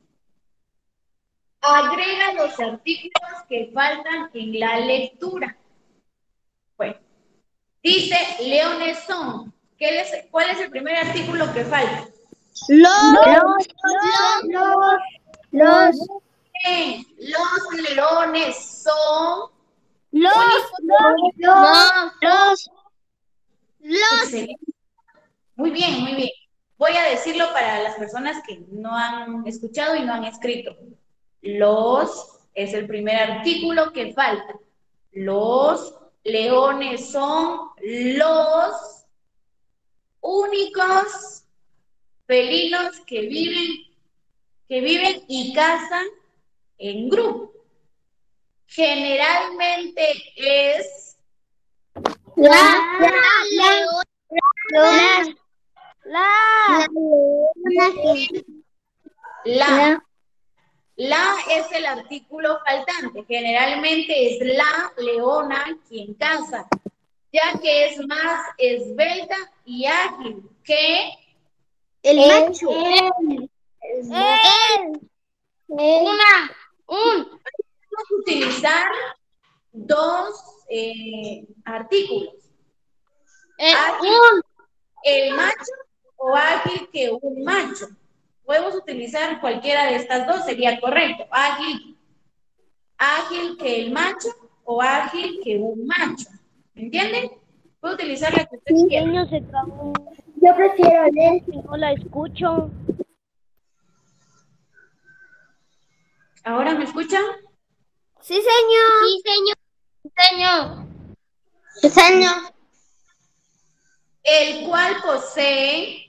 [SPEAKER 3] Agrega los artículos que faltan en la lectura. Bueno, dice, leones son. ¿Qué es, ¿Cuál es el primer artículo que falta?
[SPEAKER 1] Los,
[SPEAKER 2] Los, los, los,
[SPEAKER 3] Bien, los leones son.
[SPEAKER 6] Los,
[SPEAKER 3] únicos-
[SPEAKER 1] los, los, los.
[SPEAKER 3] Excelente. Muy bien, muy bien. Voy a decirlo para las personas que no han escuchado y no han escrito. Los es el primer artículo que falta. Los leones son los únicos felinos que viven, que viven y cazan en grupo. Generalmente es
[SPEAKER 1] La, la, leona,
[SPEAKER 6] la,
[SPEAKER 1] la leona que-
[SPEAKER 3] la. La es el artículo faltante. Generalmente es la leona quien caza, ya que es más esbelta y ágil que
[SPEAKER 1] el macho.
[SPEAKER 2] el,
[SPEAKER 1] El,
[SPEAKER 6] una, un,
[SPEAKER 3] podemos utilizar dos eh, artículos.
[SPEAKER 6] el,
[SPEAKER 3] Ágil,
[SPEAKER 6] un,
[SPEAKER 3] el macho o ágil que un macho. Podemos utilizar cualquiera de estas dos, sería correcto. Ágil, ágil que el macho o ágil que un macho. ¿Me entienden? Puede utilizar la que usted quiera.
[SPEAKER 6] niño se acabó.
[SPEAKER 2] yo prefiero el,
[SPEAKER 6] No la escucho.
[SPEAKER 3] ¿Ahora me escuchan?
[SPEAKER 6] Sí, señor.
[SPEAKER 1] sí, señor.
[SPEAKER 6] Señor.
[SPEAKER 1] Señor.
[SPEAKER 3] El cual posee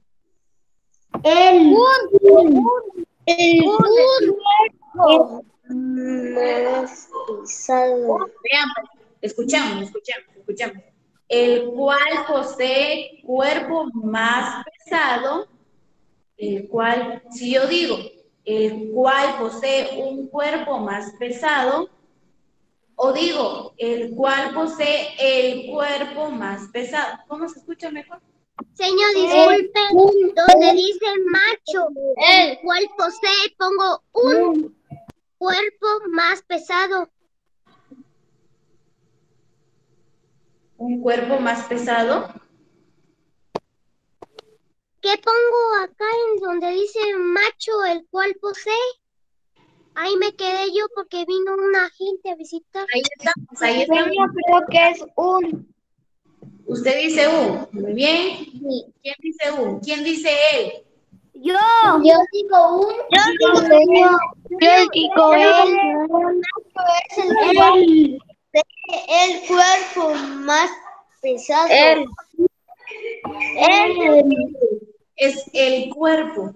[SPEAKER 2] el,
[SPEAKER 1] El cuerpo más pesado.
[SPEAKER 3] Vean, escuchamos, escuchamos, escuchamos. El cual posee cuerpo más pesado, el cual, si yo digo, el cual posee un cuerpo más pesado, o digo, el cual posee el cuerpo más pesado. ¿Cómo se escucha mejor?
[SPEAKER 1] Señor, disculpe, donde dice macho, el cual posee, pongo un cuerpo más pesado.
[SPEAKER 3] Un cuerpo más pesado.
[SPEAKER 1] ¿Qué pongo acá en donde dice macho, el cual posee? Ahí me quedé yo porque vino una gente a visitar.
[SPEAKER 3] Ahí estamos, ahí estamos.
[SPEAKER 6] Yo creo que es un.
[SPEAKER 3] Usted dice un. Muy bien. ¿Quién dice un? ¿Quién dice él?
[SPEAKER 6] Yo.
[SPEAKER 2] yo digo un,
[SPEAKER 6] Yo digo
[SPEAKER 1] Señor,
[SPEAKER 6] Yo digo él.
[SPEAKER 1] es el, cual- el cuerpo más pesado.
[SPEAKER 6] Él.
[SPEAKER 2] el,
[SPEAKER 3] Es el cuerpo.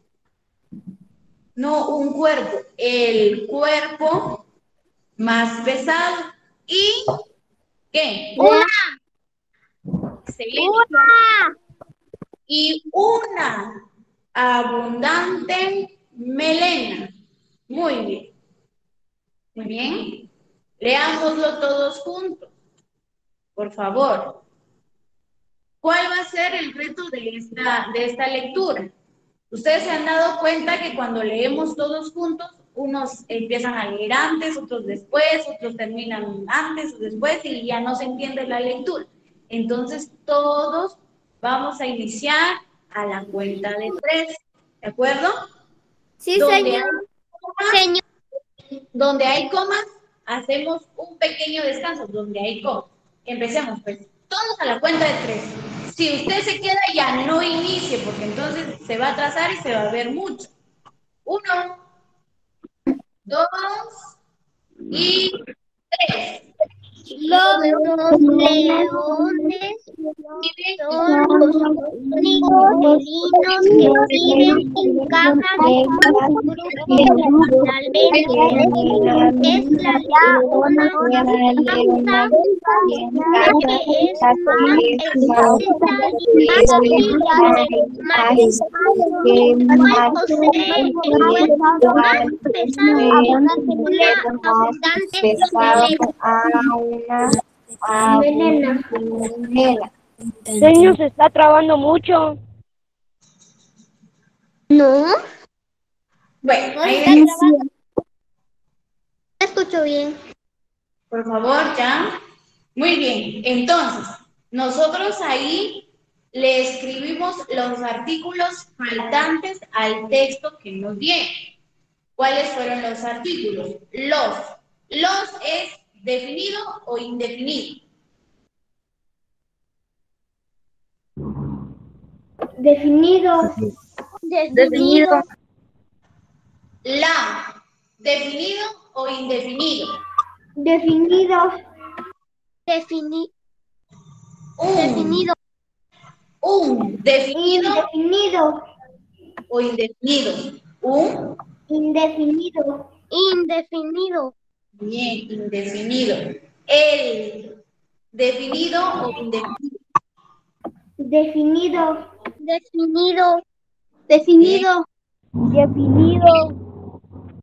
[SPEAKER 3] No un cuerpo. El cuerpo más pesado. ¿Y qué? Excelente. Y una abundante melena. Muy bien. Muy bien. Leámoslo todos juntos. Por favor. ¿Cuál va a ser el reto de esta, de esta lectura? Ustedes se han dado cuenta que cuando leemos todos juntos, unos empiezan a leer antes, otros después, otros terminan antes o después y ya no se entiende la lectura. Entonces todos vamos a iniciar a la cuenta de tres, ¿de acuerdo?
[SPEAKER 6] Sí,
[SPEAKER 3] Donde
[SPEAKER 6] señor.
[SPEAKER 3] hay comas, donde hay comas, hacemos un pequeño descanso, donde hay comas. Empecemos pues, todos a la cuenta de tres. Si usted se queda, ya no inicie, porque entonces se va a atrasar y se va a ver mucho. Uno, dos y tres.
[SPEAKER 6] Los leones son los únicos felinos que viven en cajas generalmente. Es la leona causa que es más exótica y más fácil de animales. Posee el cuerpo más pesado y una abundante
[SPEAKER 2] Veneno.
[SPEAKER 7] Señor, se está trabando mucho.
[SPEAKER 1] No,
[SPEAKER 3] Bueno, ahí
[SPEAKER 1] sí,
[SPEAKER 3] ven,
[SPEAKER 1] sí. Me escucho bien.
[SPEAKER 3] por favor, ya. Muy bien, entonces, nosotros ahí le escribimos los artículos faltantes al texto que nos viene. ¿Cuáles fueron los artículos? Los. Los es definido o indefinido.
[SPEAKER 2] Definido.
[SPEAKER 1] Definido.
[SPEAKER 3] La. ¿Definido o indefinido?
[SPEAKER 2] Definido.
[SPEAKER 1] Defini
[SPEAKER 3] Un.
[SPEAKER 1] definido.
[SPEAKER 3] Un. ¿Definido
[SPEAKER 2] Indefinido.
[SPEAKER 3] o indefinido? Un.
[SPEAKER 2] Indefinido.
[SPEAKER 1] Indefinido.
[SPEAKER 3] Bien, indefinido. El. ¿Definido o indefinido?
[SPEAKER 2] Definido.
[SPEAKER 1] Definido. Definido.
[SPEAKER 2] Definido.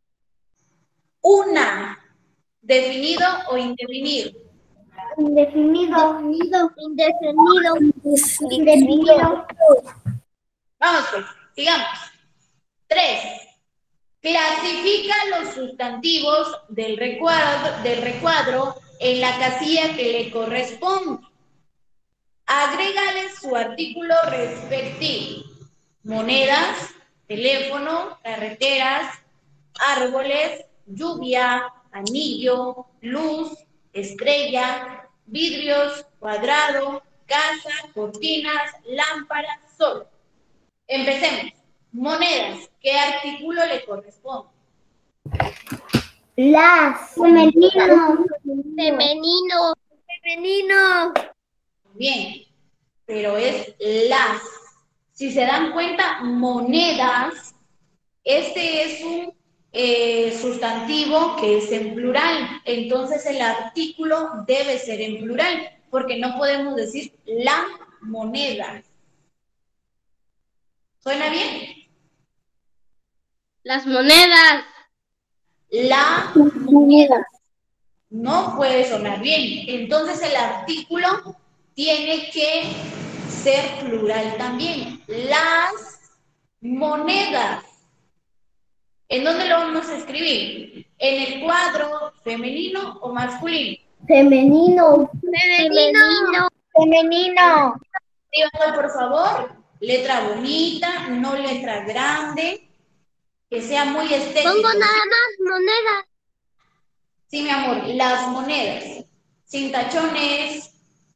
[SPEAKER 3] Una. ¿Definido o indefinido?
[SPEAKER 2] Indefinido.
[SPEAKER 1] Indefinido.
[SPEAKER 2] Indefinido.
[SPEAKER 3] Vamos pues, sigamos. Tres. Clasifica los sustantivos del recuadro, del recuadro en la casilla que le corresponde. Agrégales su artículo respectivo. Monedas, teléfono, carreteras, árboles, lluvia, anillo, luz, estrella, vidrios, cuadrado, casa, cortinas, lámparas, sol. Empecemos. Monedas. ¿Qué artículo le corresponde?
[SPEAKER 2] Las. Femenino.
[SPEAKER 1] Femenino. Femenino.
[SPEAKER 3] Bien, pero es las. Si se dan cuenta, monedas, este es un eh, sustantivo que es en plural. Entonces el artículo debe ser en plural, porque no podemos decir la moneda. ¿Suena bien?
[SPEAKER 1] Las monedas.
[SPEAKER 3] La moneda. No puede sonar bien. Entonces el artículo tiene que ser plural también. Las monedas. ¿En dónde lo vamos a escribir? ¿En el cuadro femenino o masculino?
[SPEAKER 2] Femenino.
[SPEAKER 1] Femenino.
[SPEAKER 2] Femenino.
[SPEAKER 3] Escríbanlo, por favor. Letra bonita, no letra grande, que sea muy estético.
[SPEAKER 1] Pongo nada más monedas.
[SPEAKER 3] Sí, mi amor, las monedas. Sin tachones.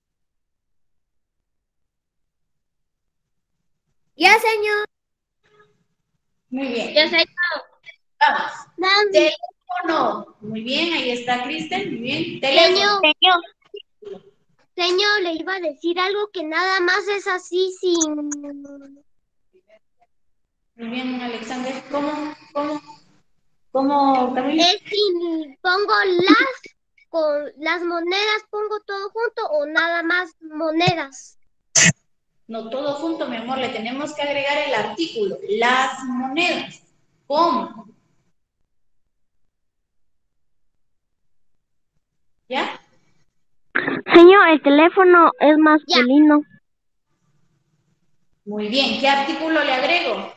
[SPEAKER 1] Ya, señor.
[SPEAKER 3] Muy bien.
[SPEAKER 1] Ya, señor.
[SPEAKER 3] Vamos.
[SPEAKER 1] Dan-
[SPEAKER 3] Teléfono. Muy bien, ahí está Kristen. Muy bien. Teléfono.
[SPEAKER 1] Señor. Señor, le iba a decir algo que nada más es así sin...
[SPEAKER 3] Muy bien, Alexander. ¿Cómo? ¿Cómo? ¿Cómo, Camila?
[SPEAKER 1] Es si pongo las, con las monedas, pongo todo junto o nada más monedas.
[SPEAKER 3] No todo junto, mi amor. Le tenemos que agregar el artículo. Las monedas. ¿Cómo? ¿Ya?
[SPEAKER 7] Señor, el teléfono es masculino.
[SPEAKER 3] Muy bien. ¿Qué artículo le agrego?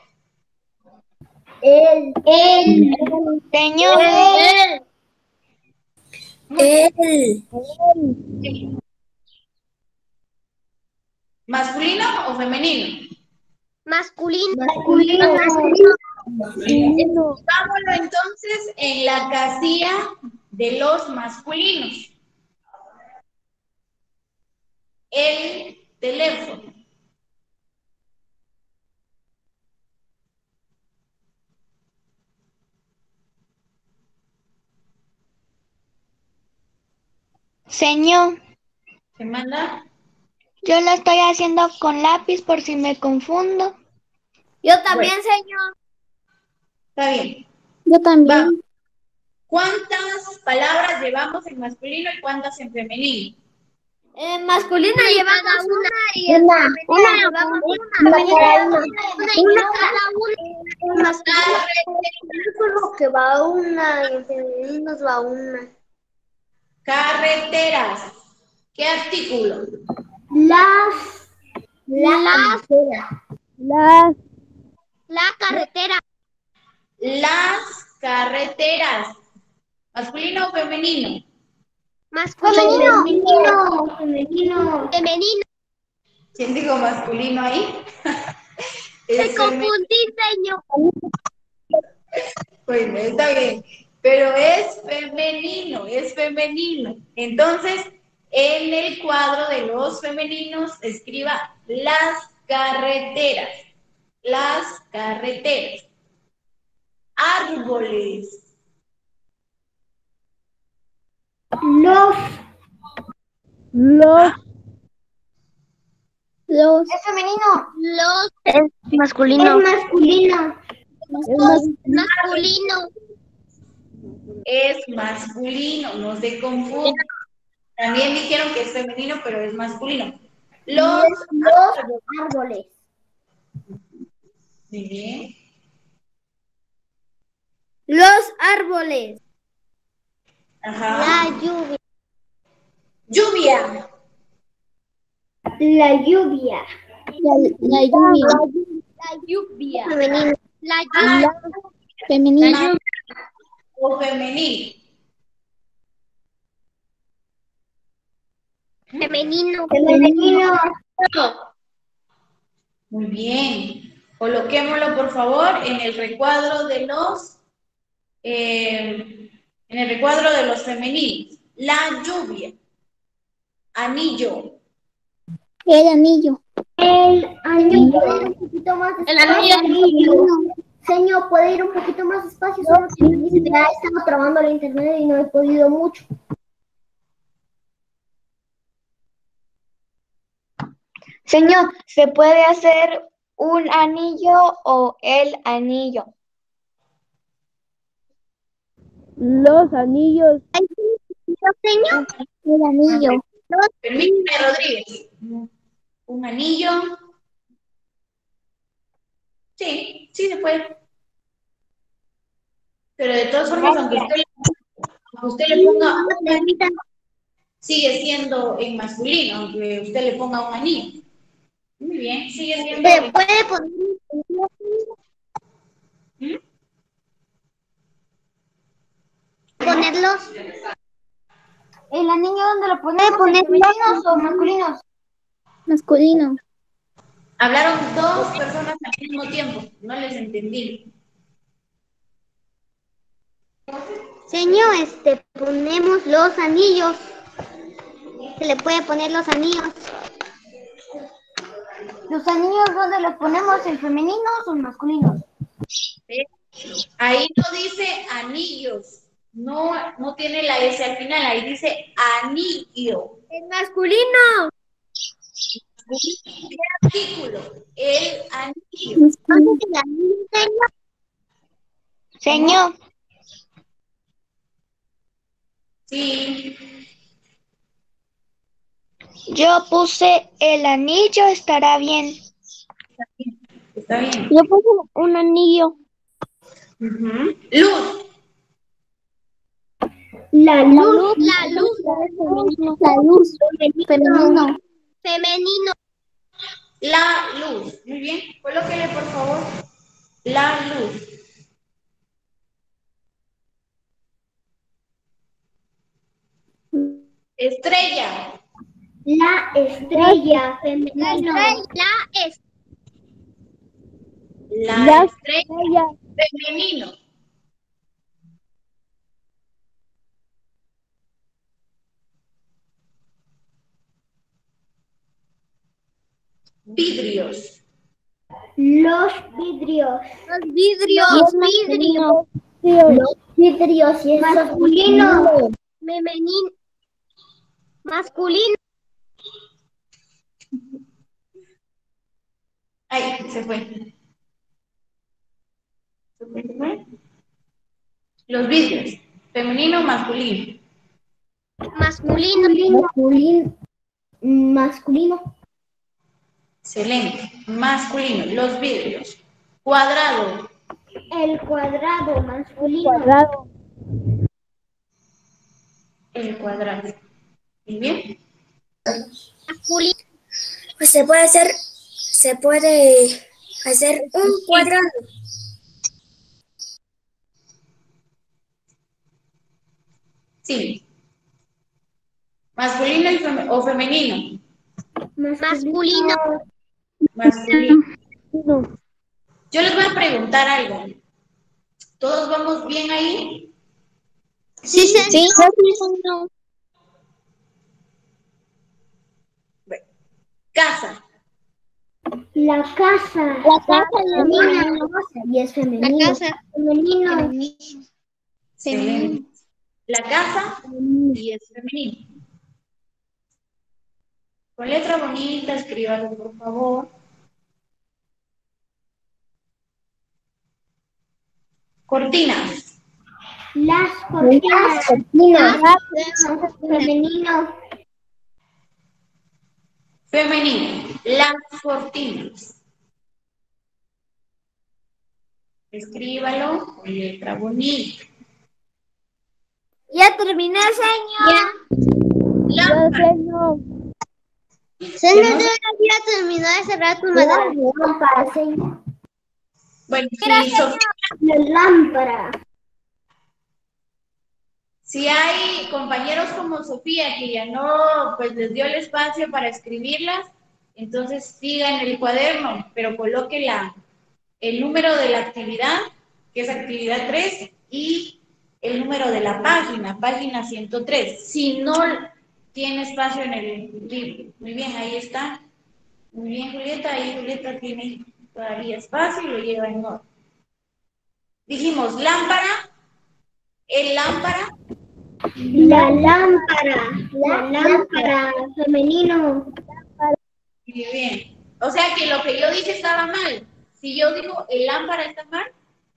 [SPEAKER 2] El. El.
[SPEAKER 6] Señor,
[SPEAKER 2] El.
[SPEAKER 3] ¿Masculino o femenino?
[SPEAKER 1] Masculino.
[SPEAKER 2] Masculino.
[SPEAKER 3] Pongámoslo entonces en la casilla de los masculinos. El teléfono.
[SPEAKER 6] Señor,
[SPEAKER 3] ¿Se manda?
[SPEAKER 6] yo lo estoy haciendo con lápiz por si me confundo.
[SPEAKER 5] Yo también, señor.
[SPEAKER 3] Está bien.
[SPEAKER 4] Yo también.
[SPEAKER 3] Vamos. ¿Cuántas palabras llevamos en masculino y cuántas en femenino?
[SPEAKER 5] En masculino
[SPEAKER 2] Una
[SPEAKER 5] llevamos
[SPEAKER 2] cada
[SPEAKER 5] una,
[SPEAKER 2] una.
[SPEAKER 5] y en
[SPEAKER 2] Una,
[SPEAKER 5] femenino
[SPEAKER 2] una,
[SPEAKER 5] llevamos
[SPEAKER 2] una,
[SPEAKER 5] una.
[SPEAKER 2] una cada una.
[SPEAKER 5] Una y
[SPEAKER 2] Una
[SPEAKER 5] una.
[SPEAKER 2] cada una. En masculino solo que va una y en femenino va una.
[SPEAKER 3] Carreteras. ¿Qué artículo?
[SPEAKER 2] Las.
[SPEAKER 5] Las.
[SPEAKER 7] Las.
[SPEAKER 5] La carretera.
[SPEAKER 3] Las carreteras. ¿Masculino o femenino?
[SPEAKER 5] Masculino.
[SPEAKER 2] Femenino. Femenino.
[SPEAKER 5] Femenino.
[SPEAKER 3] ¿Quién dijo masculino ahí?
[SPEAKER 5] Se
[SPEAKER 3] Es
[SPEAKER 5] confundí, señor.
[SPEAKER 3] Bueno, está bien, pero es femenino, es femenino. Entonces, en el cuadro de los femeninos, escriba las carreteras, las carreteras. Árboles,
[SPEAKER 2] Los.
[SPEAKER 7] Los.
[SPEAKER 4] Los.
[SPEAKER 2] Es femenino.
[SPEAKER 5] Los.
[SPEAKER 6] Es masculino.
[SPEAKER 2] Es masculino.
[SPEAKER 5] Los. Masculino.
[SPEAKER 3] es masculino, no se confundan. También dijeron que es femenino, pero es masculino. Los,
[SPEAKER 2] Los árboles.
[SPEAKER 3] muy bien.
[SPEAKER 5] Los árboles.
[SPEAKER 3] Ajá.
[SPEAKER 2] La lluvia.
[SPEAKER 3] Lluvia.
[SPEAKER 2] La lluvia.
[SPEAKER 4] La, la lluvia.
[SPEAKER 5] La lluvia.
[SPEAKER 2] Femenino.
[SPEAKER 5] La lluvia.
[SPEAKER 4] Femenino.
[SPEAKER 3] O femenino.
[SPEAKER 5] Femenino.
[SPEAKER 2] Femenino.
[SPEAKER 3] Muy bien. Coloquémoslo, por favor, en el recuadro de los, eh, en el recuadro de los femeninos. La lluvia. Anillo.
[SPEAKER 4] El anillo.
[SPEAKER 2] El anillo. ¿Puede ir un poquito más
[SPEAKER 5] El
[SPEAKER 2] despacio?
[SPEAKER 5] anillo.
[SPEAKER 2] Señor, ¿puede ir un poquito más despacio? Solo que me dice que ya estaba trabando la internet y no he podido mucho.
[SPEAKER 6] Señor, ¿se puede hacer un anillo o el anillo?
[SPEAKER 7] Los anillos.
[SPEAKER 2] Señor.
[SPEAKER 4] El anillo.
[SPEAKER 3] Permíteme, Rodríguez. Un anillo. Sí, sí se puede. Pero de todas formas, aunque usted, aunque usted le ponga un anillo, sigue siendo en masculino, aunque usted le ponga un anillo. Muy bien, sigue siendo.
[SPEAKER 2] ¿Se puede poner?
[SPEAKER 3] ¿Mm?
[SPEAKER 2] Ponerlos.
[SPEAKER 5] ¿El anillo dónde lo
[SPEAKER 2] ¿Puede poner femeninos o masculinos?
[SPEAKER 4] Masculino.
[SPEAKER 3] Hablaron dos personas al mismo tiempo, no les entendí.
[SPEAKER 2] Señor, este, ponemos los anillos. Se le puede poner los anillos. ¿Los anillos dónde los ponemos? ¿En femeninos o en masculinos?
[SPEAKER 3] ¿Sí? Ahí no dice anillos, no, no tiene la S al final, ahí dice anillo.
[SPEAKER 5] El masculino.
[SPEAKER 3] ¿Qué artículo? El anillo.
[SPEAKER 4] Masculino.
[SPEAKER 6] Señor,
[SPEAKER 3] Sí.
[SPEAKER 6] yo puse el anillo, estará bien.
[SPEAKER 3] Está bien.
[SPEAKER 7] Yo puse un anillo.
[SPEAKER 3] Ujú. Luz.
[SPEAKER 2] La luz.
[SPEAKER 5] La luz.
[SPEAKER 4] La luz. Femenino.
[SPEAKER 5] Femenino.
[SPEAKER 3] La luz. Muy bien. Colóquele, por favor. La luz. Estrella.
[SPEAKER 2] La estrella. Femenino.
[SPEAKER 5] La es.
[SPEAKER 3] La
[SPEAKER 7] La
[SPEAKER 3] estrella. Femenino. Vidrios.
[SPEAKER 2] Los vidrios.
[SPEAKER 5] Los vidrios. Vidrio.
[SPEAKER 2] Los vidrios y es masculino.
[SPEAKER 5] Femenino.
[SPEAKER 1] Masculino.
[SPEAKER 3] Ay, se fue. Se fue, se fue. Los vidrios. Femenino o masculino.
[SPEAKER 1] Masculino.
[SPEAKER 2] Masculino. Masculino.
[SPEAKER 3] Excelente. Masculino. Los vidrios. Cuadrado.
[SPEAKER 2] El cuadrado masculino.
[SPEAKER 7] Cuadrado.
[SPEAKER 3] El cuadrado. Muy bien.
[SPEAKER 1] Masculino.
[SPEAKER 5] Pues se puede hacer, se puede hacer un cuadrado.
[SPEAKER 3] Sí. Masculino y fem- o femenino.
[SPEAKER 1] Masculino.
[SPEAKER 3] Masculino.
[SPEAKER 7] No.
[SPEAKER 3] Yo les voy a preguntar algo. ¿Todos vamos bien ahí?
[SPEAKER 1] Sí, señor.
[SPEAKER 3] Bueno. Casa.
[SPEAKER 2] La casa.
[SPEAKER 1] La casa
[SPEAKER 2] Femenina. Y es
[SPEAKER 1] La
[SPEAKER 2] femenino.
[SPEAKER 1] casa.
[SPEAKER 2] Femenino.
[SPEAKER 3] Excelente. La casa y es femenino. Con letra bonita, escríbalo por favor. Cortinas.
[SPEAKER 2] Las cortinas. Femenino.
[SPEAKER 3] Femenino. Las cortinas. Escríbalo con letra bonita.
[SPEAKER 5] Ya terminé, señor.
[SPEAKER 7] Yo sé, no.
[SPEAKER 1] Señor, yo ya había terminado hace rato, madame.
[SPEAKER 2] La lámpara, señor.
[SPEAKER 3] Bueno, si, Sofía,
[SPEAKER 2] La lámpara.
[SPEAKER 3] si hay compañeros como Sofía que ya no pues les dio el espacio para escribirlas, entonces sigan el cuaderno, pero coloque la, el número de la actividad, que es actividad tres, y el número de la página, página ciento tres. Si no tiene espacio en el libro. Muy bien, ahí está. Muy bien, Julieta. Ahí Julieta tiene todavía espacio y lo lleva en orden. Dijimos lámpara, el lámpara,
[SPEAKER 2] La lámpara. La lámpara. Femenino.
[SPEAKER 3] muy bien. O sea que lo que yo dije estaba mal. Si yo digo el lámpara está mal,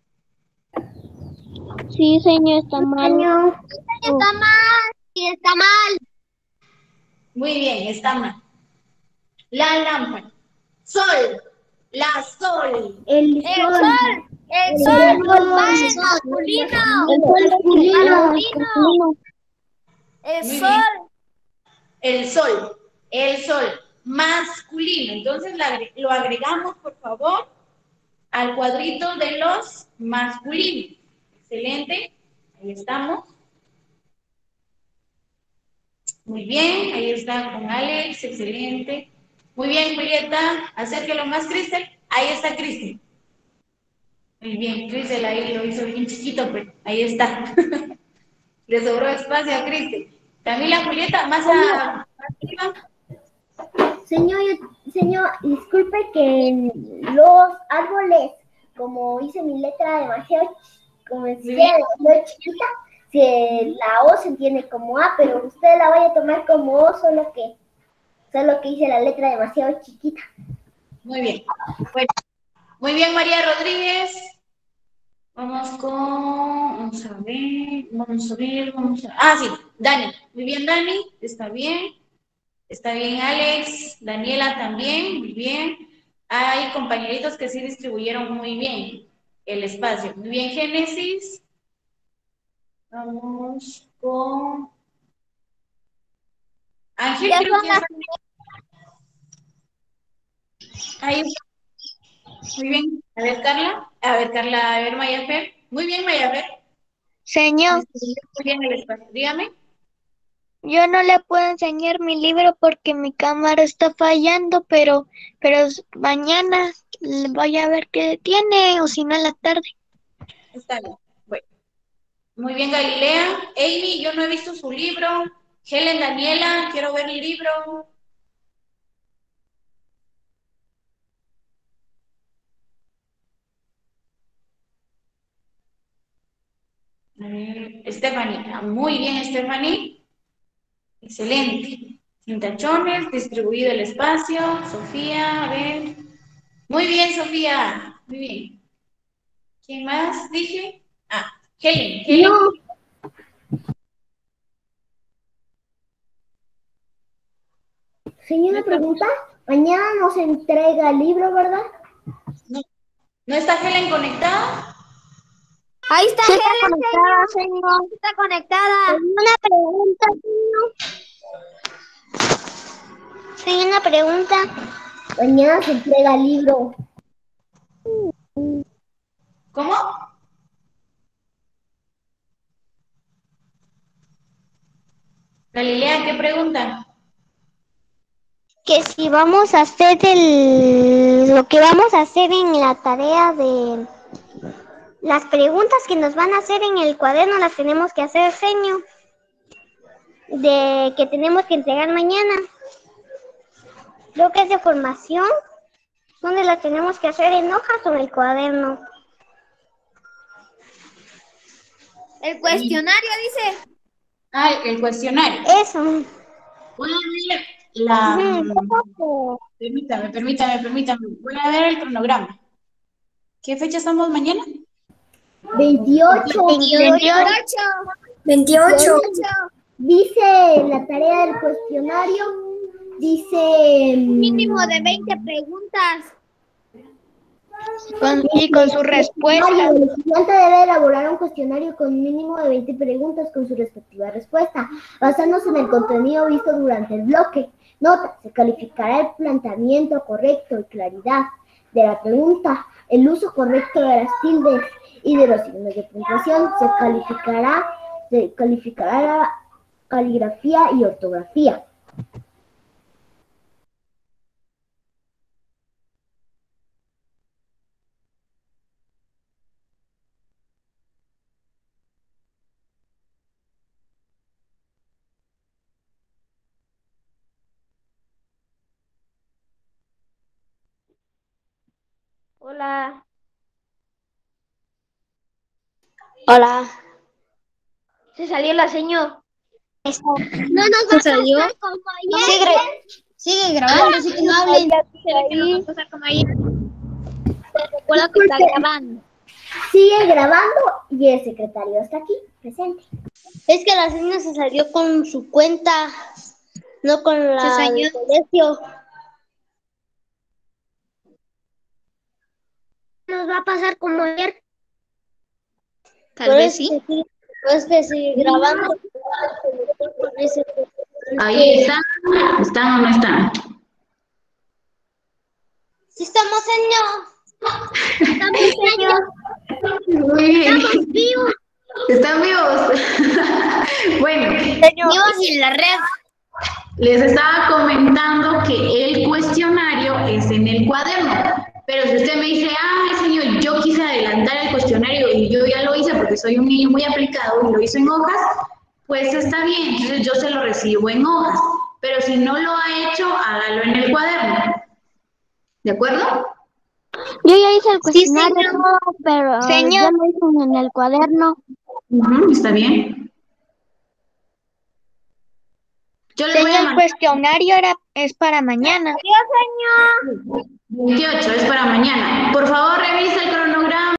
[SPEAKER 7] Sí, señor, está mal.
[SPEAKER 2] Señor.
[SPEAKER 1] Está mal. Sí, está mal.
[SPEAKER 3] muy bien, está mal. La lámpara. Sol, la sol.
[SPEAKER 2] El sol.
[SPEAKER 5] El
[SPEAKER 2] sol.
[SPEAKER 5] masculino.
[SPEAKER 2] Masculino.
[SPEAKER 5] El
[SPEAKER 3] Muy
[SPEAKER 5] sol.
[SPEAKER 3] bien. El sol, el sol, masculino. Entonces la agre- lo agregamos, por favor, al cuadrito de los masculinos. Excelente. Ahí estamos. Muy bien, ahí está con Alex, excelente. Muy bien, Julieta, acérquelo más, Cristel. Ahí está Cristel. Muy bien, Cristel ahí lo hizo bien chiquito, pero ahí está. Le sobró espacio a Cristel. Camila, Julieta, más, a, más arriba.
[SPEAKER 2] Señor, yo- señor, disculpe que en los árboles, como hice mi letra demasiado, ch- como si
[SPEAKER 3] Muy
[SPEAKER 2] fuera
[SPEAKER 3] bien.
[SPEAKER 2] demasiado chiquita, se, la O se entiende como A, pero usted la vaya a tomar como O, solo que, solo que hice la letra demasiado chiquita.
[SPEAKER 3] Muy bien. Bueno, muy bien, María Rodríguez. Vamos con, vamos a ver, vamos a ver, vamos a... Ah, sí, Dani. Muy bien, Dani, está bien. Está bien, Alex. Daniela también, muy bien. Hay compañeritos que sí distribuyeron muy bien el espacio. Muy bien, Génesis. Vamos con... Ángel,
[SPEAKER 5] Ya
[SPEAKER 3] creo
[SPEAKER 5] son
[SPEAKER 3] que
[SPEAKER 5] las-
[SPEAKER 3] está ahí. Muy bien. A ver, Carla. A ver, Carla. A ver, Mayafer. Muy bien, Mayafer.
[SPEAKER 6] Señor,
[SPEAKER 3] Distribuyó muy bien el espacio. Dígame.
[SPEAKER 6] yo no le puedo enseñar mi libro porque mi cámara está fallando, pero, pero s- mañana le voy a ver qué tiene o si no en la tarde.
[SPEAKER 3] Está bien. Bueno. Muy bien, Galilea. Amy, yo no he visto su libro. Helen, Daniela, quiero ver el libro. A ver, Stephanie. Ah, muy bien, Stephanie. Excelente. Sin tachones, distribuido el espacio. Sofía, a ver. Muy bien, Sofía. Muy bien. ¿Quién más dije? Ah, Helen. Helen.
[SPEAKER 2] No. Señora, pregunta. Mañana nos entrega el libro, ¿verdad?
[SPEAKER 3] No, ¿no está Helen conectada?
[SPEAKER 5] Ahí está
[SPEAKER 6] Sí,
[SPEAKER 5] Helen,
[SPEAKER 6] está conectada, señor.
[SPEAKER 5] está conectada.
[SPEAKER 6] Una pregunta, señor. Tengo una pregunta.
[SPEAKER 2] Mañana se entrega el libro.
[SPEAKER 3] ¿Cómo? Galilea, ¿qué pregunta?
[SPEAKER 6] Que si vamos a hacer el, lo que vamos a hacer en la tarea de las preguntas que nos van a hacer en el cuaderno, las tenemos que hacer, señor, de que tenemos que entregar mañana. Creo que es de formación, donde las tenemos que hacer en hojas o en el cuaderno.
[SPEAKER 5] El cuestionario dice.
[SPEAKER 3] Ah, el cuestionario.
[SPEAKER 6] Eso.
[SPEAKER 3] Voy a ver la...
[SPEAKER 6] Ujú.
[SPEAKER 3] Permítame, permítame, permítame. Voy a ver el cronograma. ¿Qué fecha estamos mañana?
[SPEAKER 2] veintiocho.
[SPEAKER 5] veintiocho.
[SPEAKER 2] Dice la tarea del cuestionario, dice...
[SPEAKER 5] Mínimo de veinte preguntas.
[SPEAKER 6] Con- y con su respuesta.
[SPEAKER 2] El estudiante debe elaborar un cuestionario con mínimo de veinte preguntas con su respectiva respuesta, basándose en el contenido visto durante el bloque. Nota, se calificará el planteamiento correcto y claridad de la pregunta, el uso correcto de las tildes y de los signos de puntuación. Se calificará, se calificará la caligrafía y ortografía.
[SPEAKER 6] Hola. Hola. Se salió la señor.
[SPEAKER 5] No nos va a
[SPEAKER 6] salió?
[SPEAKER 5] pasar como ayer.
[SPEAKER 6] Sigue, gra- sigue grabando, así que no hablen.
[SPEAKER 5] Recuerda que está grabando.
[SPEAKER 2] Sigue grabando y el secretario está aquí, presente.
[SPEAKER 1] Es que la señora se salió con su cuenta, no con la del colegio.
[SPEAKER 5] Nos va a pasar como ayer.
[SPEAKER 1] Tal vez sí. Pues que sigue grabando.
[SPEAKER 3] Ahí están. ¿Están o no están?
[SPEAKER 1] Sí estamos, señor.
[SPEAKER 5] Estamos, señor.
[SPEAKER 3] Muy bien.
[SPEAKER 5] Estamos vivos.
[SPEAKER 3] ¿Están vivos? Bueno,
[SPEAKER 5] Vivos en la red.
[SPEAKER 3] les estaba comentando que el cuestionario es en el cuaderno. Pero si usted me dice, ay, señor, yo quise adelantar el cuestionario y yo ya lo hice porque soy un niño muy aplicado y lo hice en hojas, pues está bien, entonces yo se lo recibo en hojas. Pero si no lo ha hecho, hágalo en el cuaderno. ¿De acuerdo?
[SPEAKER 6] Yo ya hice el cuestionario, pero ya lo hice en el cuaderno.
[SPEAKER 3] Ujú, está bien. Yo les voy a
[SPEAKER 6] Señor, el
[SPEAKER 3] mandar
[SPEAKER 6] cuestionario era, es para mañana.
[SPEAKER 3] veintiocho, es para mañana. Por favor, revisa el cronograma.